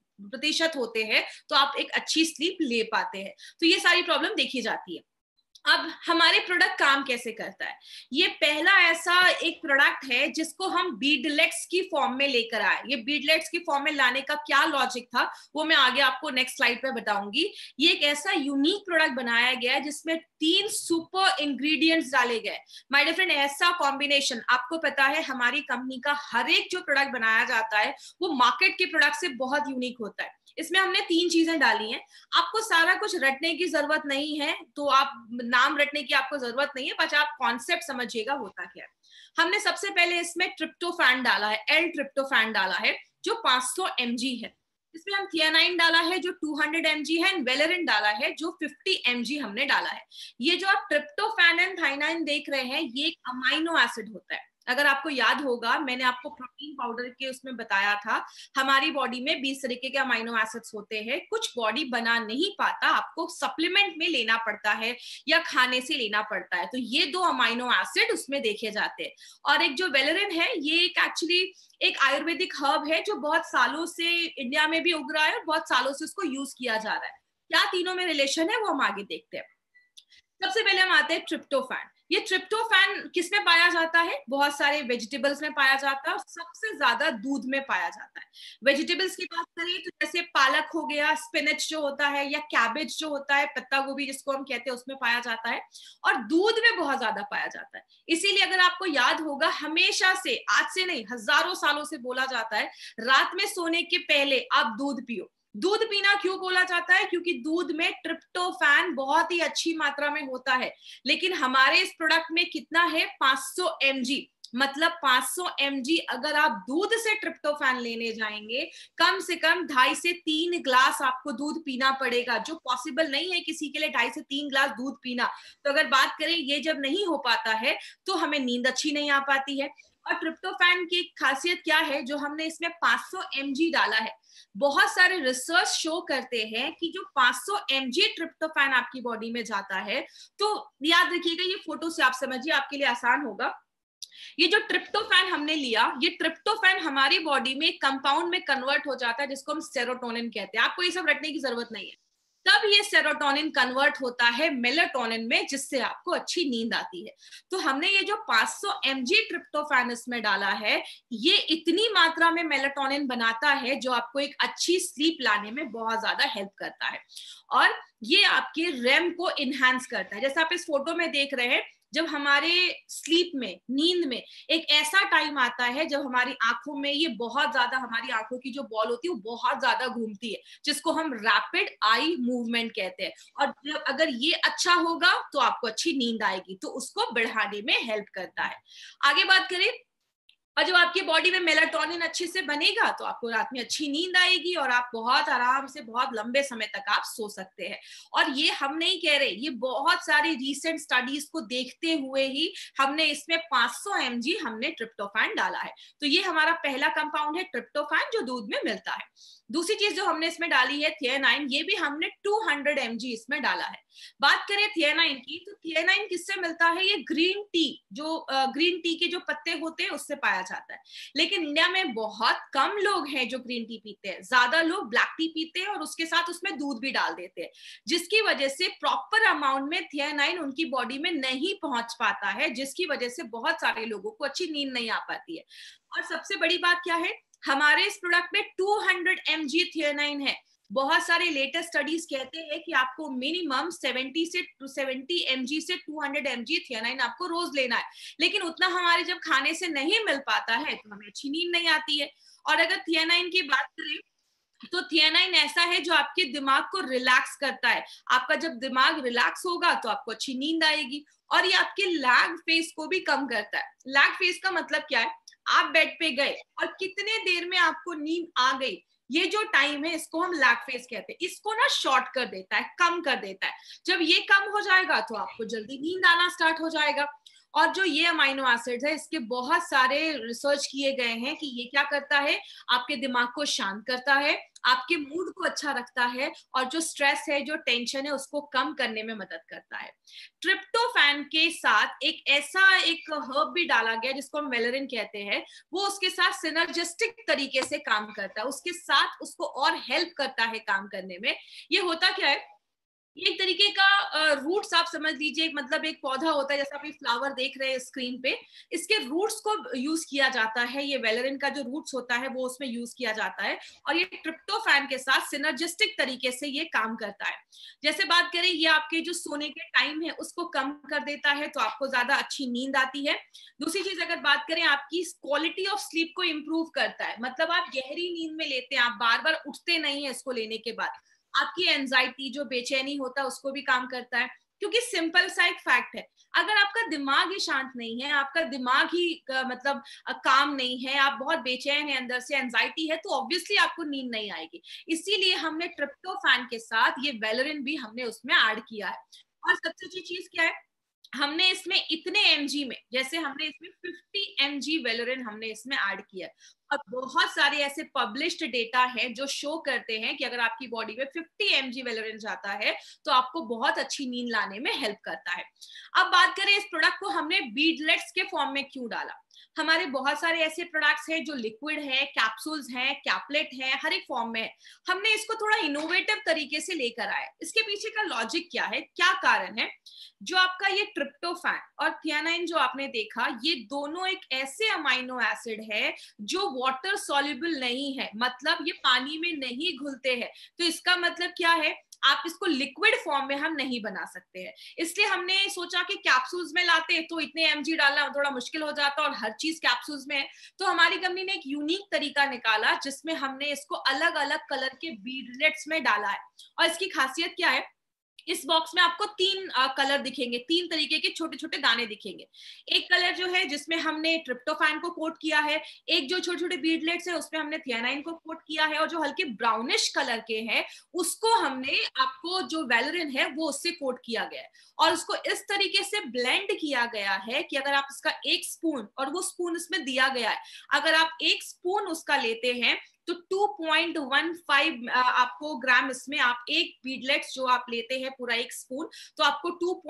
30% होते हैं, तो आप एक अच्छी स्लीप ले पाते हैं। तो ये सारी प्रॉब्लम देखी जाती है। अब हमारे प्रोडक्ट काम कैसे करता है, ये पहला ऐसा एक प्रोडक्ट है जिसको हम बीडलेट्स की फॉर्म में लेकर आए। ये बीडलेट्स की फॉर्म में लाने का क्या लॉजिक था वो मैं आगे आपको नेक्स्ट स्लाइड पे बताऊंगी। ये एक ऐसा यूनिक प्रोडक्ट बनाया गया है जिसमें 3 सुपर इंग्रेडिएंट्स डाले गए। माय डियर फ्रेंड, ऐसा कॉम्बिनेशन, आपको पता है हमारी कंपनी का हर एक जो प्रोडक्ट बनाया जाता है वो मार्केट के प्रोडक्ट से बहुत यूनिक होता है। इसमें हमने 3 चीजें डाली हैं। आपको सारा कुछ रटने की जरूरत नहीं है, तो आप नाम रटने की आपको जरूरत नहीं है, बस आप कॉन्सेप्ट समझिएगा होता क्या है। हमने सबसे पहले इसमें ट्रिप्टोफैन डाला है, एल ट्रिप्टोफैन डाला है जो 500 mg है। इसमें हम थियानाइन डाला है जो 200 mg है, एंड वेलेरिन डाला है जो 50 mg हमने डाला है। ये जो आप ट्रिप्टोफैन एंड थाइनाइन देख रहे हैं ये एक अमाइनो एसिड होता है। अगर आपको याद होगा मैंने आपको प्रोटीन पाउडर के उसमें बताया था हमारी बॉडी में 20 तरीके के अमाइनो एसिड्स होते हैं, कुछ बॉडी बना नहीं पाता, आपको सप्लीमेंट में लेना पड़ता है या खाने से लेना पड़ता है, तो ये 2 अमाइनो एसिड उसमें देखे जाते हैं। और एक जो वेलेरिन है ये एक एक्चुअली एक आयुर्वेदिक हर्ब है जो बहुत सालों से इंडिया में भी उग रहा है और बहुत सालों से उसको यूज किया जा रहा है। क्या तीनों में रिलेशन है वो हम आगे देखते हैं। सबसे पहले हम आते हैं ट्रिप्टोफैन। ये ट्रिप्टोफैन किस में पाया जाता है, बहुत सारे वेजिटेबल्स में पाया जाता है और सबसे ज्यादा दूध में पाया जाता है। वेजिटेबल्स की बात करें तो जैसे पालक हो गया, स्पिनच जो होता है, या कैबेज जो होता है, पत्ता गोभी जिसको हम कहते हैं, उसमें पाया जाता है, और दूध में बहुत ज्यादा पाया जाता है। इसीलिए अगर आपको याद होगा हमेशा से, आज से नहीं हजारों सालों से बोला जाता है रात में सोने के पहले आप दूध पियो। दूध पीना क्यों बोला जाता है? क्योंकि दूध में ट्रिप्टोफैन बहुत ही अच्छी मात्रा में होता है, लेकिन हमारे इस प्रोडक्ट में कितना है? 500 mg, मतलब 500 mg अगर आप दूध से ट्रिप्टोफैन लेने जाएंगे, कम से कम 2.5 से 3 ग्लास आपको दूध पीना पड़ेगा, जो पॉसिबल नहीं है किसी के लिए 2.5 से 3 ग्लास दूध पीना। तो अगर बात करें, ये जब नहीं हो पाता है तो हमें नींद अच्छी नहीं आ पाती है। और ट्रिप्टोफैन की खासियत क्या है, जो हमने इसमें 500 mg डाला है, बहुत सारे रिसर्च शो करते हैं कि जो 500 mg ट्रिप्टोफैन आपकी बॉडी में जाता है, तो याद रखिएगा, ये फोटो से आप समझिए, आपके लिए आसान होगा। ये जो ट्रिप्टोफैन हमने लिया, ये ट्रिप्टोफैन हमारी बॉडी में कंपाउंड में कन्वर्ट हो जाता है, जिसको हम सेरोटोनिन कहते हैं। आपको ये सब रटने की जरूरत नहीं है। तब ये सेरोटोनिन कन्वर्ट होता है मेलाटोनिन में, जिससे आपको अच्छी नींद आती है। तो हमने ये जो 500 mg ट्रिप्टोफैन इसमें डाला है, ये इतनी मात्रा में मेलाटोनिन बनाता है जो आपको एक अच्छी स्लीप लाने में बहुत ज्यादा हेल्प करता है। और ये आपके रेम को इनहैंस करता है। जैसे आप इस फोटो में देख रहे हैं, जब हमारे स्लीप में, नींद में एक ऐसा टाइम आता है जब हमारी आंखों में ये बहुत ज्यादा, हमारी आंखों की जो बॉल होती है वो बहुत ज्यादा घूमती है, जिसको हम रैपिड आई मूवमेंट कहते हैं। और जब अगर ये अच्छा होगा तो आपको अच्छी नींद आएगी, तो उसको बढ़ाने में हेल्प करता है। आगे बात करें, और जब आपकी बॉडी में मेलाटोनिन अच्छे से बनेगा तो आपको रात में अच्छी नींद आएगी और आप बहुत आराम से बहुत लंबे समय तक आप सो सकते हैं। और ये हम नहीं कह रहे, ये बहुत सारी रीसेंट स्टडीज को देखते हुए ही हमने इसमें 500 mg हमने ट्रिप्टोफैन डाला है। तो ये हमारा पहला कंपाउंड है ट्रिप्टोफैन, जो दूध में मिलता है। दूसरी चीज जो हमने इसमें डाली है थियानाइन, ये भी हमने 200 mg इसमें डाला है। बात करें थियानाइन की, तो थियानाइन किससे मिलता है? ये ग्रीन टी, जो ग्रीन टी के जो पत्ते होते हैं उससे पाया जाता है। लेकिन इंडिया में बहुत कम लोग हैं जो ग्रीन टी पीते हैं, ज्यादा लोग ब्लैक टी पीते हैं और उसके साथ उसमें दूध भी डाल देते हैं, जिसकी वजह से प्रॉपर अमाउंट में थियानाइन उनकी बॉडी में नहीं पहुंच पाता है, जिसकी वजह से बहुत सारे लोगों को अच्छी नींद नहीं आ पाती है। और सबसे बड़ी बात क्या है, हमारे इस प्रोडक्ट में 200 mg थियानाइन है। बहुत सारे लेटेस्ट स्टडीज कहते हैं कि आपको मिनिमम 70 mg से 200 mg थियानाइन आपको रोज लेना है, लेकिन उतना हमारे जब खाने से नहीं मिल पाता है तो हमें अच्छी नींद नहीं आती है। और अगर थियानाइन की बात करें, तो थियानाइन ऐसा है जो आपके दिमाग को रिलैक्स करता है। आपका जब दिमाग रिलैक्स होगा तो आपको अच्छी नींद आएगी। और ये आपके लैग फेज को भी कम करता है। लैग फेज का मतलब क्या है? आप बेड पे गए और कितने देर में आपको नींद आ गई, ये जो टाइम है इसको हम लैग फेज कहते हैं। इसको ना शॉर्ट कर देता है, कम कर देता है। जब ये कम हो जाएगा तो आपको जल्दी नींद आना स्टार्ट हो जाएगा। और जो ये अमाइनो एसिड्स है, इसके बहुत सारे रिसर्च किए गए हैं कि ये क्या करता है, आपके दिमाग को शांत करता है, आपके मूड को अच्छा रखता है, और जो स्ट्रेस है, जो टेंशन है, उसको कम करने में मदद करता है। ट्रिप्टोफैन के साथ एक ऐसा एक हर्ब भी डाला गया जिसको हम वेलेरिन कहते हैं, वो उसके साथ सिनर्जिस्टिक तरीके से काम करता है, उसके साथ उसको और हेल्प करता है काम करने में। ये होता क्या है, एक तरीके का रूट्स आप समझ लीजिए, मतलब एक पौधा होता है, जैसा आप ये फ्लावर देख रहे हैं स्क्रीन पे, इसके रूट्स को यूज किया जाता है। ये वेलेरिन का जो रूट्स होता है वो उसमें यूज किया जाता है, और ये ट्रिप्टोफैन के साथ सिनर्जिस्टिक तरीके से ये काम करता है। जैसे बात करें, ये आपके जो सोने के टाइम है उसको कम कर देता है, तो आपको ज्यादा अच्छी नींद आती है। दूसरी चीज अगर बात करें, आपकी क्वालिटी ऑफ स्लीप को इम्प्रूव करता है, मतलब आप गहरी नींद में लेते हैं, आप बार बार उठते नहीं है इसको लेने के बाद। आपकी एंजाइटी, जो बेचैनी होता है, उसको भी काम करता है। क्योंकि सिंपल सा एक फैक्ट है, अगर आपका दिमाग ही शांत नहीं है, आपका दिमाग ही मतलब काम नहीं है, आप बहुत बेचैन है, अंदर से एंजाइटी है, तो ऑब्वियसली आपको नींद नहीं आएगी। इसीलिए हमने ट्रिप्टोफैन के साथ ये वेलेरिन भी हमने उसमें ऐड किया है। और सबसे अच्छी चीज क्या है, हमने इसमें इतने mg में, जैसे हमने इसमें 50 mg वेलोरिन हमने इसमें ऐड किया है। और बहुत सारे ऐसे पब्लिश्ड डेटा हैं जो शो करते हैं कि अगर आपकी बॉडी में 50 mg वेलोरिन जाता है तो आपको बहुत अच्छी नींद लाने में हेल्प करता है। अब बात करें, इस प्रोडक्ट को हमने बीडलेट्स के फॉर्म में क्यों डाला। हमारे बहुत सारे ऐसे प्रोडक्ट्स हैं जो लिक्विड है, कैप्सूल्स हैं, कैपलेट है, हर एक फॉर्म में है। हमने इसको थोड़ा इनोवेटिव तरीके से लेकर आए। इसके पीछे का लॉजिक क्या है, क्या कारण है? जो आपका ये ट्रिप्टोफैन और थियानाइन जो आपने देखा, ये दोनों एक ऐसे अमाइनो एसिड है जो वाटर सॉल्युबल नहीं है, मतलब ये पानी में नहीं घुलते हैं। तो इसका मतलब क्या है, आप इसको लिक्विड फॉर्म में हम नहीं बना सकते हैं। इसलिए हमने सोचा कि कैप्सूल्स में लाते तो इतने mg डालना थोड़ा मुश्किल हो जाता और हर चीज कैप्सूल्स में है। तो हमारी कंपनी ने एक यूनिक तरीका निकाला जिसमें हमने इसको अलग अलग कलर के बीडलेट्स में डाला है। और इसकी खासियत क्या है, इस बॉक्स में आपको 3 कलर दिखेंगे, 3 तरीके के छोटे छोटे दाने दिखेंगे। एक कलर जो है जिसमें हमने ट्रिप्टोफैन को कोट किया है, एक जो छोटे छोटे बीडलेट्स है उसमें हमने थियानाइन को कोट किया है, और जो हल्के ब्राउनिश कलर के हैं उसको हमने आपको जो वैलेरिन है वो उससे कोट किया गया है। और उसको इस तरीके से ब्लेंड किया गया है कि अगर आप इसका 1 स्पून, और वो स्पून इसमें दिया गया है, अगर आप 1 स्पून उसका लेते हैं तो 2.15 आपको ग्राम, इसमें आप एक बीडलेट्स जो आप लेते हैं पूरा 1 स्पून, तो आपको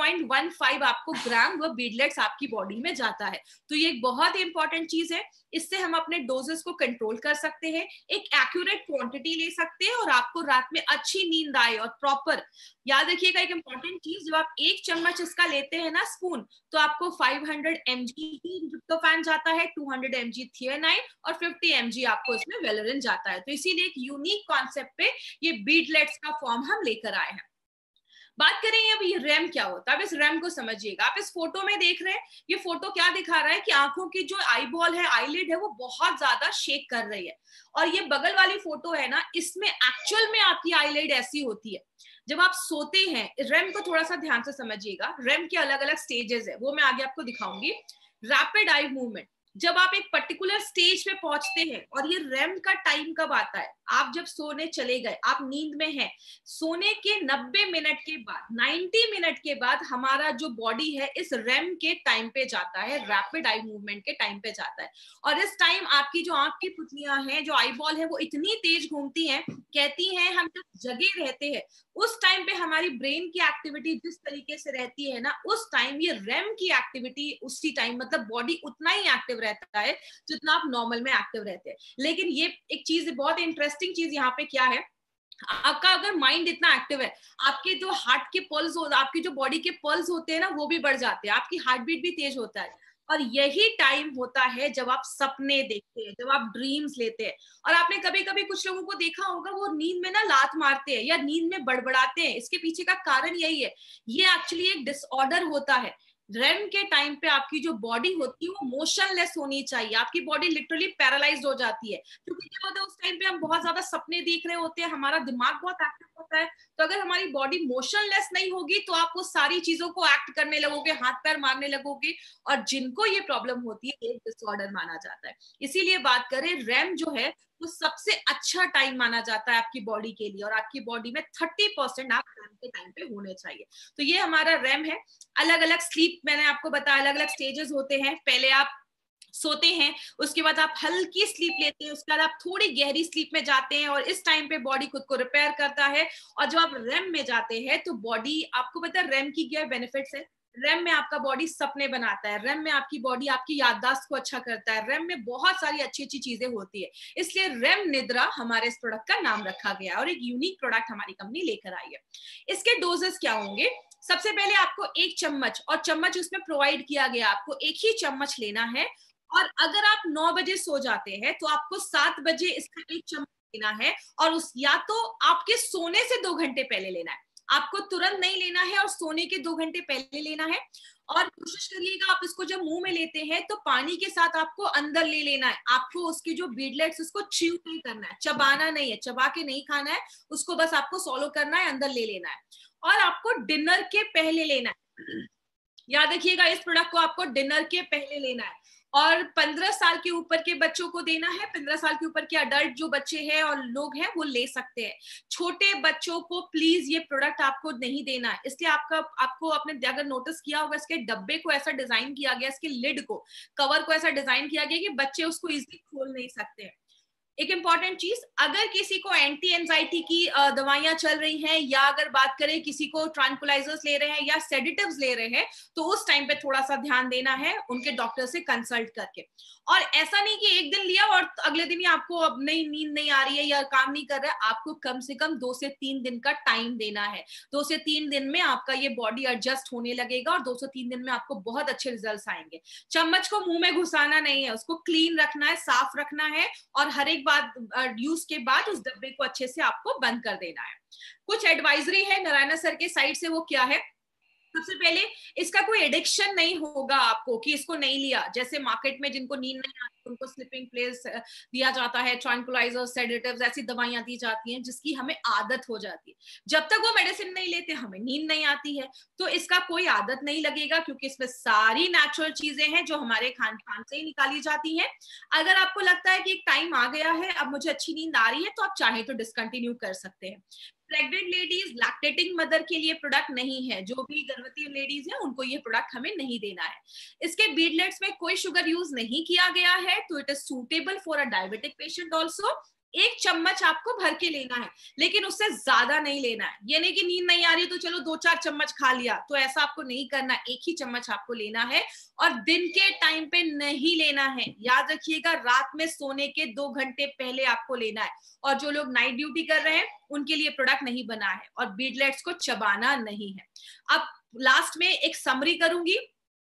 2.15 आपको ग्राम वो बीडलेट्स आपकी बॉडी में जाता है। तो ये एक बहुत ही इंपॉर्टेंट चीज है, इससे हम अपने डोजेस को कंट्रोल कर सकते हैं, एक एक्यूरेट क्वांटिटी ले सकते हैं और आपको रात में अच्छी नींद आए। और प्रॉपर याद रखिएगा एक इंपॉर्टेंट चीज, जब आप 1 चम्मच इसका लेते हैं ना स्पून, तो आपको 500 mg ट्रिप्टोफैन जाता है, 200 mg थियानाइन और 50 mg आपको इसमें वैलेरिन जाता है। तो इसीलिए एक यूनिक कॉन्सेप्ट पे ये बीडलेट्स का फॉर्म हम लेकर आए हैं। बात करें अब ये रैम क्या होता है, अब इस रैम को समझिएगा। आप इस फोटो में देख रहे हैं, ये फोटो क्या दिखा रहा है कि आंखों की जो आईबॉल है, आईलिड है, वो बहुत ज्यादा शेक कर रही है। और ये बगल वाली फोटो है ना, इसमें एक्चुअल में आपकी आईलिड ऐसी होती है जब आप सोते हैं। रैम को थोड़ा सा ध्यान से समझिएगा, रैम के अलग अलग स्टेजेस है, वो मैं आगे आपको दिखाऊंगी। रैपिड आई मूवमेंट, जब आप एक पर्टिकुलर स्टेज पे पहुंचते हैं, और ये रैम का टाइम कब आता है, आप जब सोने चले गए, आप नींद में हैं, सोने के 90 मिनट के बाद, 90 मिनट के बाद हमारा जो बॉडी है इस रैम के टाइम पे जाता है, रैपिड आई मूवमेंट के टाइम पे जाता है। और इस टाइम आपकी जो आंख की पुतलियां हैं, जो आई बॉल है, वो इतनी तेज घूमती हैं, कहती हैं हम जब जगे रहते हैं उस टाइम पे हमारी ब्रेन की एक्टिविटी जिस तरीके से रहती है ना, उस टाइम ये रैम की एक्टिविटी उसी टाइम, मतलब बॉडी उतना ही एक्टिव रहता है जितना आप नॉर्मल में एक्टिव रहते हैं। लेकिन ये एक चीज, बहुत इंटरेस्टिंग चीज यहाँ पे क्या है, आपका अगर माइंड इतना एक्टिव है, आपके जो हार्ट के पल्स हो, आपकी जो बॉडी के पल्स होते हैं ना, वो भी बढ़ जाते हैं, आपकी हार्ट बीट भी तेज होता है। और यही टाइम होता है जब आप सपने देखते हैं, जब आप ड्रीम्स लेते हैं। और आपने कभी कभी कुछ लोगों को देखा होगा, वो नींद में ना लात मारते हैं या नींद में बड़बड़ाते हैं। इसके पीछे का कारण यही है, ये एक्चुअली एक डिसऑर्डर होता है। रेम के टाइम पे आपकी जो बॉडी होती है वो मोशनलेस होनी चाहिए, आपकी बॉडी लिटरली पैरालाइज्ड हो जाती है। क्योंकि क्या होता है, उस टाइम पे हम बहुत ज्यादा सपने देख रहे होते हैं, हमारा दिमाग बहुत एक्टिव होता है। तो अगर हमारी बॉडी मोशनलेस नहीं होगी तो आप वो सारी चीजों को एक्ट करने लगोगे, हाथ पैर मारने लगोगे, और जिनको ये प्रॉब्लम होती है एक डिसऑर्डर माना जाता है। इसीलिए बात करें, रेम जो है वो सबसे अच्छा टाइम माना जाता है आपकी बॉडी के लिए, और आपकी बॉडी में 30% आप रेम के टाइम पे होने चाहिए। तो ये हमारा रेम है। अलग अलग स्लीप, मैंने आपको बताया अलग अलग स्टेजेस होते हैं। पहले आप सोते हैं, उसके बाद आप हल्की स्लीप लेते हैं, उसके बाद आप थोड़ी गहरी स्लीप में जाते हैं, और इस टाइम पे बॉडी खुद को रिपेयर करता है। और जब आप रेम में जाते हैं तो बॉडी, आपको पता है रेम की क्या बेनिफिट्स है। रेम में आपका बॉडी सपने बनाता है, रेम में आपकी बॉडी आपकी याददाश्त को अच्छा करता है, रेम में बहुत सारी अच्छी अच्छी चीजें होती है। इसलिए रेम निद्रा हमारे इस प्रोडक्ट का नाम रखा गया और एक यूनिक प्रोडक्ट हमारी कंपनी लेकर आई है। इसके डोजेस क्या होंगे, सबसे पहले आपको 1 चम्मच, और चम्मच उसमें प्रोवाइड किया गया, आपको 1 ही चम्मच लेना है। और अगर आप 9 बजे सो जाते हैं तो आपको 7 बजे इसका 1 चम्मच लेना है, और उस या तो आपके सोने से 2 घंटे पहले लेना है, आपको तुरंत नहीं लेना है, और सोने के 2 घंटे पहले लेना है। और कोशिश करिएगा आप इसको जब मुंह में लेते हैं तो पानी के साथ आपको अंदर ले लेना है, आपको उसकी जो बीडलेट्स उसको च्यू नहीं करना है, चबाना नहीं है, चबा के नहीं खाना है उसको, बस आपको सॉलो करना है, अंदर ले लेना है। और आपको डिनर के पहले लेना है, याद रखिएगा इस प्रोडक्ट को आपको डिनर के पहले लेना है। और 15 साल के ऊपर के बच्चों को देना है, 15 साल के ऊपर के अडल्ट जो बच्चे हैं और लोग हैं वो ले सकते हैं। छोटे बच्चों को प्लीज ये प्रोडक्ट आपको नहीं देना है, इसलिए आपको आपने अगर नोटिस किया होगा, इसके डब्बे को ऐसा डिजाइन किया गया, इसके लिड को, कवर को ऐसा डिजाइन किया गया कि बच्चे उसको इजीली खोल नहीं सकते हैं। एक इंपॉर्टेंट चीज, अगर किसी को एंटी एंजाइटी की दवाइयां चल रही हैं, या अगर बात करें किसी को ट्रैंक्विलाइजर्स ले रहे हैं या सेडेटिव्स ले रहे हैं, तो उस टाइम पे थोड़ा सा ध्यान देना है उनके डॉक्टर से कंसल्ट करके। और ऐसा नहीं कि एक दिन लिया और अगले दिन ही आपको अब नई नींद नहीं आ रही है या काम नहीं कर रहा है, आपको कम से कम 2 से 3 दिन का टाइम देना है। 2 से 3 दिन में आपका ये बॉडी एडजस्ट होने लगेगा, और 2 से 3 दिन में आपको बहुत अच्छे रिजल्ट आएंगे। चम्मच को मुंह में घुसाना नहीं है, उसको क्लीन रखना है, साफ रखना है, और हर एक यूज के बाद उस डब्बे को अच्छे से आपको बंद कर देना है। कुछ एडवाइजरी है नारायणा सर के साइड से, वो क्या है? सबसे पहले इसका कोई एडिक्शन नहीं होगा आपको कि इसको नहीं लिया। जैसे मार्केट में जिनको नींद नहीं आती उनको स्लीपिंग प्लेस दिया जाता है, ट्रैंक्विलाइजर, सेडेटिव्स, ऐसी दवाइयां दी जाती हैं जिसकी हमें आदत हो जाती है। जब तक वो मेडिसिन नहीं लेते हमें नींद नहीं आती है। तो इसका कोई आदत नहीं लगेगा क्योंकि इसमें सारी नेचुरल चीजें हैं जो हमारे खान पान से ही निकाली जाती हैं। अगर आपको लगता है कि एक टाइम आ गया है, अब मुझे अच्छी नींद आ रही है, तो आप चाहे तो डिसकंटिन्यू कर सकते हैं। प्रेग्नेंट लेडीज, लैक्टेटिंग मदर के लिए प्रोडक्ट नहीं है। जो भी गर्भवती लेडीज हैं उनको ये प्रोडक्ट हमें नहीं देना है। इसके बीडलेट्स में कोई शुगर यूज नहीं किया गया है, तो it is suitable for a diabetic patient also. 1 चम्मच आपको भर के लेना है, लेकिन उससे ज्यादा नहीं लेना है। ये नहीं कि नींद नहीं आ रही तो चलो 2-4 चम्मच खा लिया, तो ऐसा आपको नहीं करना। 1 ही चम्मच आपको लेना है और दिन के टाइम पे नहीं लेना है। याद रखिएगा, रात में सोने के 2 घंटे पहले आपको लेना है। और जो लोग नाइट ड्यूटी कर रहे हैं उनके लिए प्रोडक्ट नहीं बना है। और बीडलेट्स को चबाना नहीं है। अब लास्ट में एक समरी करूंगी।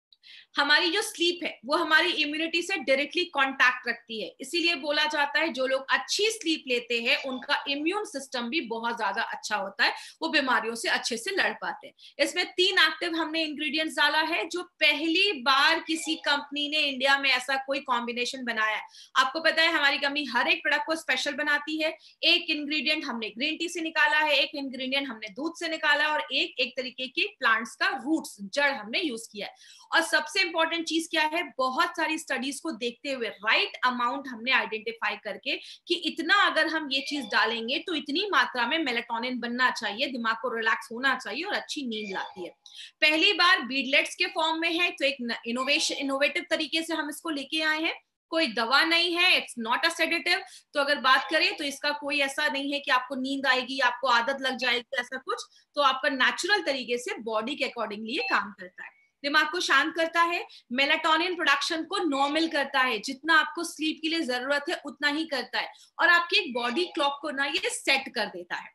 हमारी जो स्लीप है वो हमारी इम्यूनिटी से डायरेक्टली कांटेक्ट रखती है, इसीलिए बोला जाता है जो लोग अच्छी स्लीप लेते हैं उनका इम्यून सिस्टम भी बहुत ज्यादा अच्छा होता है, वो बीमारियों से अच्छे से लड़ पाते हैं। इसमें 3 एक्टिव हमने इंग्रेडिएंट्स डाला है, जो पहली बार किसी कंपनी ने इंडिया में ऐसा कोई कॉम्बिनेशन बनाया है। आपको पता है हमारी कंपनी हर एक प्रोडक्ट को स्पेशल बनाती है। एक इंग्रेडिएंट हमने ग्रीन टी से निकाला है, एक इंग्रेडिएंट हमने दूध से निकाला, और एक तरीके के प्लांट्स का रूट्स, जड़ हमने यूज किया है। और सबसे इंपॉर्टेंट चीज क्या है, बहुत सारी स्टडीज को देखते हुए राइट अमाउंट हमने आइडेंटिफाई करके कि इतना अगर हम ये चीज डालेंगे तो इतनी मात्रा में मेलाटोनिन बनना चाहिए, दिमाग को रिलैक्स होना चाहिए और अच्छी नींद लाती है। पहली बार बीडलेट्स के फॉर्म में है, तो एक इनोवेटिव तरीके से हम इसको लेके आए हैं। कोई दवा नहीं है, इट्स नॉट अ सेडेटिव। तो अगर बात करें तो इसका कोई ऐसा नहीं है कि आपको नींद आएगी, आपको आदत लग जाएगी, ऐसा कुछ। तो आपका नेचुरल तरीके से बॉडी के अकॉर्डिंगली ये काम करता है। दिमाग को शांत करता है, मेलाटोनिन प्रोडक्शन को नॉर्मल करता है, जितना आपको स्लीप के लिए जरूरत है उतना ही करता है, और आपकी बॉडी क्लॉक को ना ये सेट कर देता है।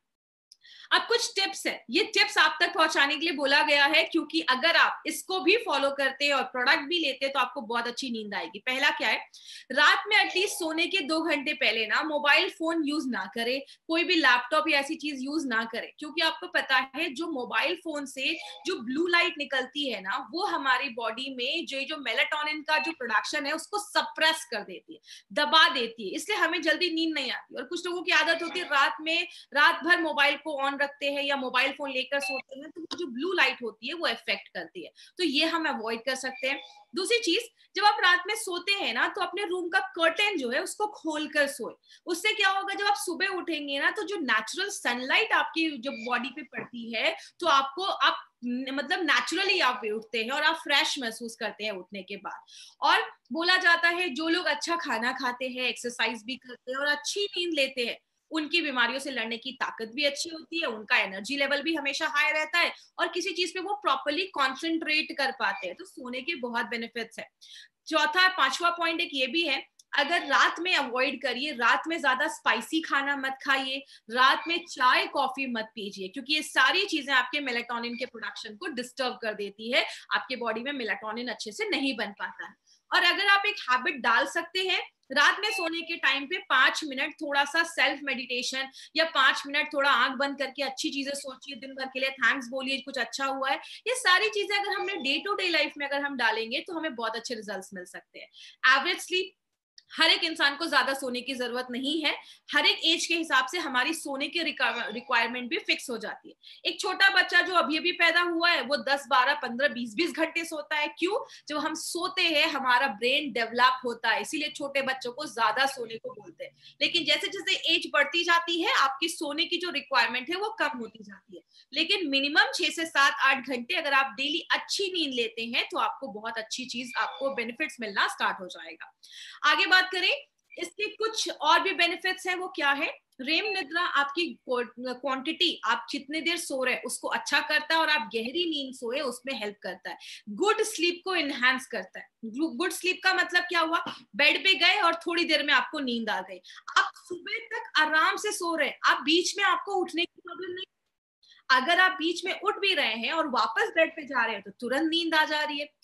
अब कुछ टिप्स है, ये टिप्स आप तक पहुंचाने के लिए बोला गया है, क्योंकि अगर आप इसको भी फॉलो करते हैं और प्रोडक्ट भी लेते हैं तो आपको बहुत अच्छी नींद आएगी। पहला क्या है, रात में एटलीस्ट सोने के 2 घंटे पहले ना मोबाइल फोन यूज ना करें, कोई भी लैपटॉप या ऐसी चीज यूज ना करें, क्योंकि आपको पता है जो मोबाइल फोन से जो ब्लू लाइट निकलती है ना, वो हमारी बॉडी में जो मेलाटोनिन का जो प्रोडक्शन है उसको सप्रेस कर देती है, दबा देती है, इसलिए हमें जल्दी नींद नहीं आती। और कुछ लोगों की आदत होती है रात भर मोबाइल को ऑन रखते हैं या मोबाइल फोन लेकर सोते हैं, तो वो जो ब्लू लाइट होती है वो इफेक्ट करती है, तो ये हम अवॉइड कर सकते हैं। दूसरी चीज, जब आप रात में सोते हैं ना तो अपने रूम का कर्टेन जो है उसको खोलकर सोए। उससे क्या होगा, जब आप सुबह उठेंगे ना तो जो नेचुरल सनलाइट आपकी जो बॉडी पे पड़ती है, तो आपको आप मतलब नेचुरली आप उठते हैं और आप फ्रेश महसूस करते हैं उठने के बाद। और बोला जाता है जो लोग अच्छा खाना खाते हैं, एक्सरसाइज भी करते हैं और अच्छी नींद लेते हैं, उनकी बीमारियों से लड़ने की ताकत भी अच्छी होती है, उनका एनर्जी लेवल भी हमेशा हाई रहता है और किसी चीज पे वो प्रॉपर्ली कॉन्सेंट्रेट कर पाते हैं। तो सोने के बहुत बेनिफिट्स है। चौथा 5वां पॉइंट एक ये भी है, अगर रात में अवॉइड करिए, रात में ज्यादा स्पाइसी खाना मत खाइए, रात में चाय कॉफी मत पीजिए, क्योंकि ये सारी चीजें आपके मेलाटोनिन के प्रोडक्शन को डिस्टर्ब कर देती है, आपके बॉडी में मेलाटोनिन अच्छे से नहीं बन पाता है। और अगर आप एक हैबिट डाल सकते हैं, रात में सोने के टाइम पे 5 मिनट थोड़ा सा सेल्फ मेडिटेशन या 5 मिनट थोड़ा आंख बंद करके अच्छी चीजें सोचिए, दिन भर के लिए थैंक्स बोलिए, कुछ अच्छा हुआ है, ये सारी चीजें अगर हमने डे टू डे लाइफ में अगर हम डालेंगे तो हमें बहुत अच्छे रिजल्ट्स मिल सकते हैं। एवरेज स्लीप, हर एक इंसान को ज्यादा सोने की जरूरत नहीं है, हर एक एज के हिसाब से हमारी सोने की रिक्वायरमेंट भी फिक्स हो जाती है। एक छोटा बच्चा जो अभी अभी पैदा हुआ है वो 10, 12, 15, 20 घंटे सोता है। क्यों? जब हम सोते हैं हमारा ब्रेन डेवलप होता है, इसीलिए छोटे बच्चों को ज्यादा सोने को बोलते हैं। लेकिन जैसे जैसे एज बढ़ती जाती है आपकी सोने की जो रिक्वायरमेंट है वो कम होती जाती है, लेकिन मिनिमम 6 से 7, 8 घंटे अगर आप डेली अच्छी नींद लेते हैं तो आपको बहुत अच्छी चीज, आपको बेनिफिट्स मिलना स्टार्ट हो जाएगा। आगे बात करें, इसके कुछ और भी बेनिफिट्स हैं, वो क्या है, रेम निद्रा आपकी क्वांटिटी, आप जितने देर सो रहे हैं उसको अच्छा करता है और आप गहरी नींद सोए उसमें हेल्प करता है। गुड स्लीप को इनहेंस करता है। गुड स्लीप का मतलब क्या हुआ, बेड पे गए और थोड़ी देर में आपको नींद आ गई, आप सुबह तक आराम से सो रहे हैं, आप बीच में आपको उठने की प्रॉब्लम नहीं। अगर आप बीच में उठ भी रहे हैं और वापस बेड पे जा रहे हैं तो तुरंत नींद आ जा रही है।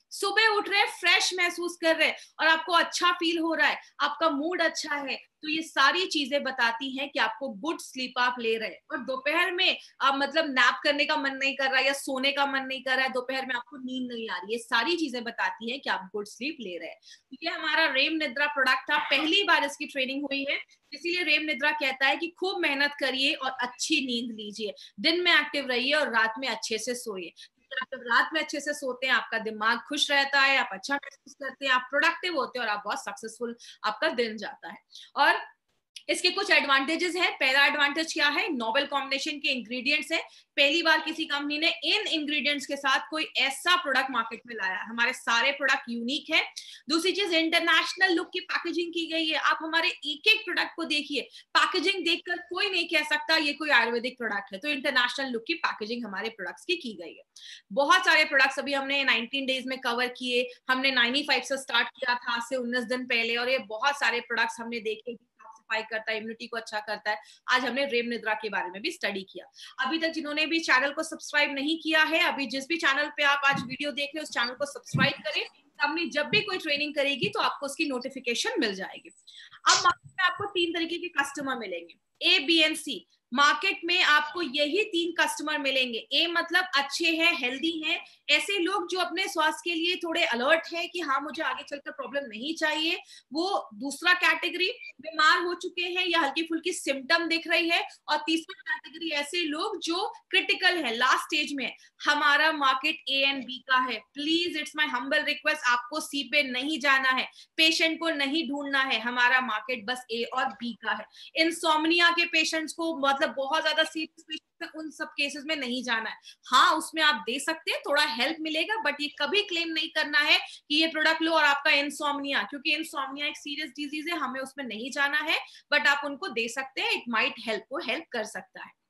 सुबह उठ रहे हैं, फ्रेश महसूस कर रहे हैं और आपको अच्छा फील हो रहा है, आपका मूड अच्छा है, तो ये सारी चीजें बताती हैं कि आपको गुड स्लीप आप ले रहे हैं। और दोपहर में आप मतलब नैप करने का मन नहीं कर रहा है या सोने का मन नहीं कर रहा है, दोपहर में आपको नींद नहीं आ रही, ये सारी चीजें बताती हैं कि आप गुड स्लीप ले रहे हैं। तो ये हमारा रेम निद्रा प्रोडक्ट था, पहली बार इसकी ट्रेनिंग हुई है, इसीलिए रेम निद्रा कहता है कि खूब मेहनत करिए और अच्छी नींद लीजिए, दिन में एक्टिव रहिए और रात में अच्छे से सोइए। आप जब रात में अच्छे से सोते हैं, आपका दिमाग खुश रहता है, आप अच्छा महसूस करते हैं, आप प्रोडक्टिव होते हैं और आप बहुत सक्सेसफुल आपका दिन जाता है। और इसके कुछ एडवांटेजेस हैं। पहला एडवांटेज क्या है, नोवेल कॉम्बिनेशन के इंग्रेडिएंट्स है, पहली बार किसी कंपनी ने इन इंग्रेडिएंट्स के साथ कोई ऐसा प्रोडक्ट मार्केट में लाया। हमारे सारे प्रोडक्ट यूनिक है। दूसरी चीज, इंटरनेशनल लुक की पैकेजिंग की गई है। आप हमारे एक एक प्रोडक्ट को देखिए, पैकेजिंग देखकर कोई नहीं कह सकता ये कोई आयुर्वेदिक प्रोडक्ट है, तो इंटरनेशनल लुक की पैकेजिंग हमारे प्रोडक्ट्स की गई है। बहुत सारे प्रोडक्ट्स अभी हमने 19 डेज में कवर किए, हमने 95 से स्टार्ट किया था, आज से 19 दिन पहले, और ये बहुत सारे प्रोडक्ट्स हमने देखे, सफाई करता है, इम्यूनिटी को अच्छा करता है। आज हमने रेम निद्रा के बारे में भी स्टडी किया। अभी तक जिन्होंने भी चैनल को सब्सक्राइब नहीं किया है, अभी जिस भी चैनल पे आप आज वीडियो देख रहे हैं उस चैनल को सब्सक्राइब करें, कंपनी जब भी कोई ट्रेनिंग करेगी तो आपको उसकी नोटिफिकेशन मिल जाएगी। अब मार्केट में आपको 3 तरीके के कस्टमर मिलेंगे, A, B and C. Market में आपको यही 3 कस्टमर मिलेंगे। ए मतलब अच्छे हैं, हेल्दी हैं, ऐसे लोग जो अपने स्वास्थ्य के लिए थोड़े अलर्ट है कि हाँ मुझे आगे चलकर प्रॉब्लम नहीं चाहिए। वो दूसरा कैटेगरी, बीमार हो चुके हैं या हल्की फुल्की सिम्टम दिख रही है। और तीसरा कैटेगरी ऐसे लोग जो क्रिटिकल है, लास्ट स्टेज में। हमारा मार्केट ए एंड बी का है। Please it's my humble request, आपको सी पे नहीं जाना है, पेशेंट को नहीं ढूंढना है, हमारा मार्केट बस ए और बी का है। इंसोम्निया के पेशेंट्स को, मतलब बहुत ज्यादा सीरियस पेशेंट, उन सब केसेस में नहीं जाना है। हाँ उसमें आप दे सकते हैं, थोड़ा हेल्प मिलेगा, बट ये कभी क्लेम नहीं करना है कि ये प्रोडक्ट लो और आपका इंसोम्निया, क्योंकि इंसोम्निया एक सीरियस डिजीज है, हमें उसमें नहीं जाना है। बट आप उनको दे सकते हैं, इट माइट हेल्प, वो हेल्प कर सकता है।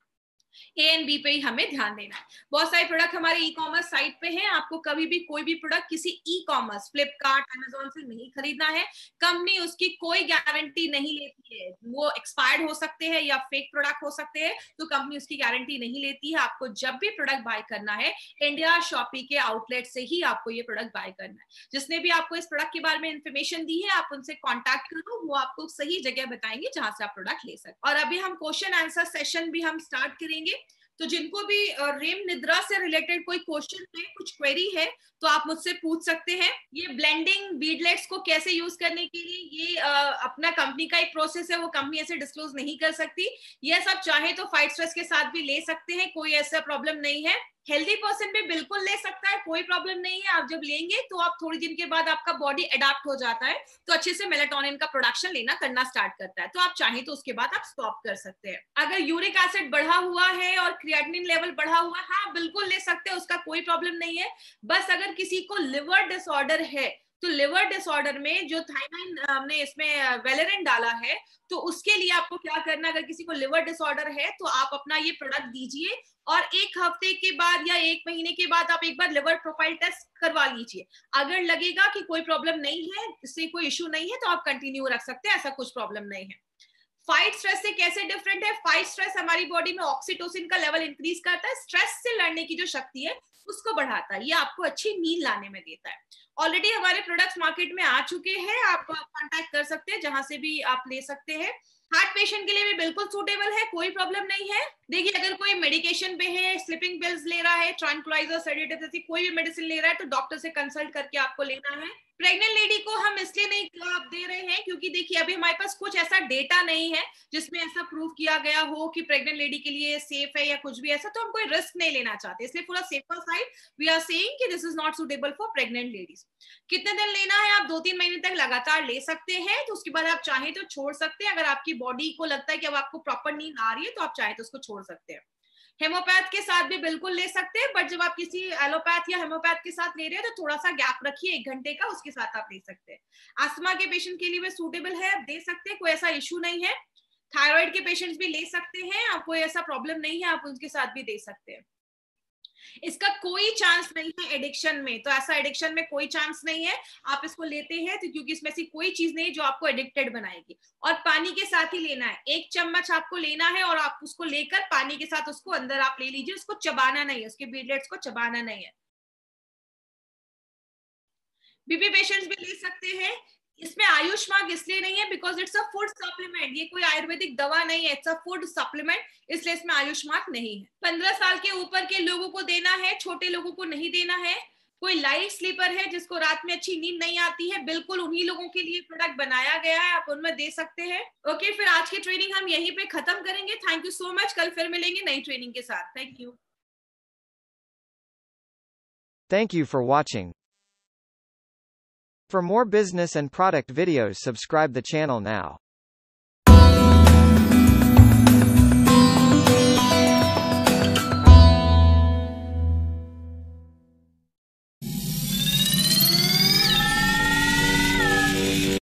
ए एंड बी पे ही हमें ध्यान देना है। बहुत सारे प्रोडक्ट हमारे ई कॉमर्स साइट पे हैं, आपको कभी भी कोई भी प्रोडक्ट किसी ई कॉमर्स, फ्लिपकार्ट, अमेजोन से नहीं खरीदना है। कंपनी उसकी कोई गारंटी नहीं लेती है, वो एक्सपायर्ड हो सकते हैं या फेक प्रोडक्ट हो सकते हैं, तो कंपनी उसकी गारंटी नहीं लेती है। आपको जब भी प्रोडक्ट बाय करना है, इंडिया शॉपी के आउटलेट से ही आपको ये प्रोडक्ट बाय करना है। जिसने भी आपको इस प्रोडक्ट के बारे में इन्फॉर्मेशन दी है, आप उनसे कॉन्टैक्ट करो, वो आपको सही जगह बताएंगे जहां से आप प्रोडक्ट ले सकते। और अभी हम क्वेश्चन आंसर सेशन भी हम स्टार्ट करेंगे। तो जिनको भी रेम निद्रा से रिलेटेड कोई क्वेश्चन है, कुछ क्वेरी है, तो आप मुझसे पूछ सकते हैं। ये ब्लेंडिंग बीडलेट्स को कैसे यूज करने के लिए, ये अपना कंपनी का एक प्रोसेस है, वो कंपनी ऐसे डिस्क्लोज नहीं कर सकती। ये सब चाहे तो फाइट स्ट्रेस के साथ भी ले सकते हैं, कोई ऐसा प्रॉब्लम नहीं है। हेल्दी पर्सन भी बिल्कुल ले सकता है, कोई प्रॉब्लम नहीं है। आप जब लेंगे तो आप थोड़ी दिन के बाद आपका बॉडी अडाप्ट हो जाता है, तो अच्छे से मेलाटोनिन का प्रोडक्शन लेना करना स्टार्ट करता है, तो आप चाहें तो उसके बाद आप स्टॉप कर सकते हैं। अगर यूरिक एसिड बढ़ा हुआ है और क्रिएटिनिन लेवल बढ़ा हुआ है, हाँ बिल्कुल ले सकते हैं, उसका कोई प्रॉब्लम नहीं है। बस अगर किसी को लिवर डिसऑर्डर है, तो लिवर डिसऑर्डर में जो थाइमाइन हमने इसमें वेलेरिन डाला है, तो उसके लिए आपको क्या करना, अगर किसी को लिवर डिसऑर्डर है तो आप अपना ये प्रोडक्ट दीजिए और 1 हफ्ते के बाद या 1 महीने के बाद आप एक बार लिवर प्रोफाइल टेस्ट करवा लीजिए। अगर लगेगा कि कोई प्रॉब्लम नहीं है, इससे कोई इश्यू नहीं है, तो आप कंटिन्यू रख सकते हैं, ऐसा कुछ प्रॉब्लम नहीं है। फाइट स्ट्रेस से कैसे डिफरेंट है, फाइट स्ट्रेस हमारी बॉडी में ऑक्सीटोसिन का लेवल इंक्रीज करता है, स्ट्रेस से लड़ने की जो शक्ति है उसको बढ़ाता है, ये आपको अच्छी नींद लाने में देता है। ऑलरेडी हमारे प्रोडक्ट्स मार्केट में आ चुके हैं, आप कांटेक्ट कर सकते हैं, जहां से भी आप ले सकते हैं। हार्ट पेशेंट के लिए भी बिल्कुल सूटेबल है, कोई प्रॉब्लम नहीं है। देखिए अगर कोई मेडिकेशन पे है, स्लीपिंग पिल्स ले रहा है, ट्रैंक्विलाइजर, सेडेटिव जैसी कोई भी मेडिसिन ले रहा है, तो डॉक्टर से कंसल्ट करके आपको लेना है। प्रेग्नेंट लेडी को हम इसलिए नहीं दे रहे हैं क्योंकि देखिए अभी हमारे पास कुछ ऐसा डेटा नहीं है जिसमें ऐसा प्रूव किया गया हो कि प्रेग्नेंट लेडी के लिए सेफ है या कुछ भी ऐसा, तो हम कोई रिस्क नहीं लेना चाहते, इसलिए पूरा safer side we are saying कि this is not suitable for pregnant ladies. कितने दिन लेना है, आप 2-3 महीने तक लगातार ले सकते हैं, तो उसके बाद आप चाहें तो छोड़ सकते हैं। अगर आपकी बॉडी को लगता है कि अब आपको प्रॉपर नींद आ रही है, तो आप चाहें तो उसको छोड़ सकते हैं। हेमोपैथ के साथ भी बिल्कुल ले सकते हैं, बट जब आप किसी एलोपैथ या हेमोपैथ के साथ ले रहे हैं तो थोड़ा सा गैप रखिए 1 घंटे का, उसके साथ आप ले सकते हैं। अस्थमा के पेशेंट के लिए भी सूटेबल है, आप दे सकते हैं, कोई ऐसा इशू नहीं है। थायराइड के पेशेंट्स भी ले सकते हैं, आप कोई ऐसा प्रॉब्लम नहीं है, आप उनके साथ भी दे सकते हैं। इसका कोई चांस नहीं है एडिक्शन में, तो ऐसा एडिक्शन में कोई चांस नहीं है। आप इसको लेते हैं तो क्योंकि इसमें से कोई चीज नहीं जो आपको एडिक्टेड बनाएगी। और पानी के साथ ही लेना है, 1 चम्मच आपको लेना है और आप उसको लेकर पानी के साथ उसको अंदर आप ले लीजिए, उसको चबाना नहीं है, उसके बीडलेट्स को चबाना नहीं है। बीपी पेशेंट्स भी ले सकते हैं। इसमें आयुष मार्क इसलिए नहीं है because it's a food supplement, ये कोई आयुर्वेदिक दवा नहीं है, इट्स अ फूड सप्लीमेंट, इसलिए इसमें आयुष मार्क नहीं है। 15 साल के ऊपर के लोगों को देना है, छोटे लोगों को नहीं देना है। कोई लाइट स्लीपर है जिसको रात में अच्छी नींद नहीं आती है, बिल्कुल उन्हीं लोगों के लिए प्रोडक्ट बनाया गया है, आप उनमें दे सकते हैं। ओके, फिर आज की ट्रेनिंग हम यहीं पे खत्म करेंगे। थैंक यू सो मच, कल फिर मिलेंगे नई ट्रेनिंग के साथ। Thank you. Thank you for watching. For more business and product videos, subscribe the channel now.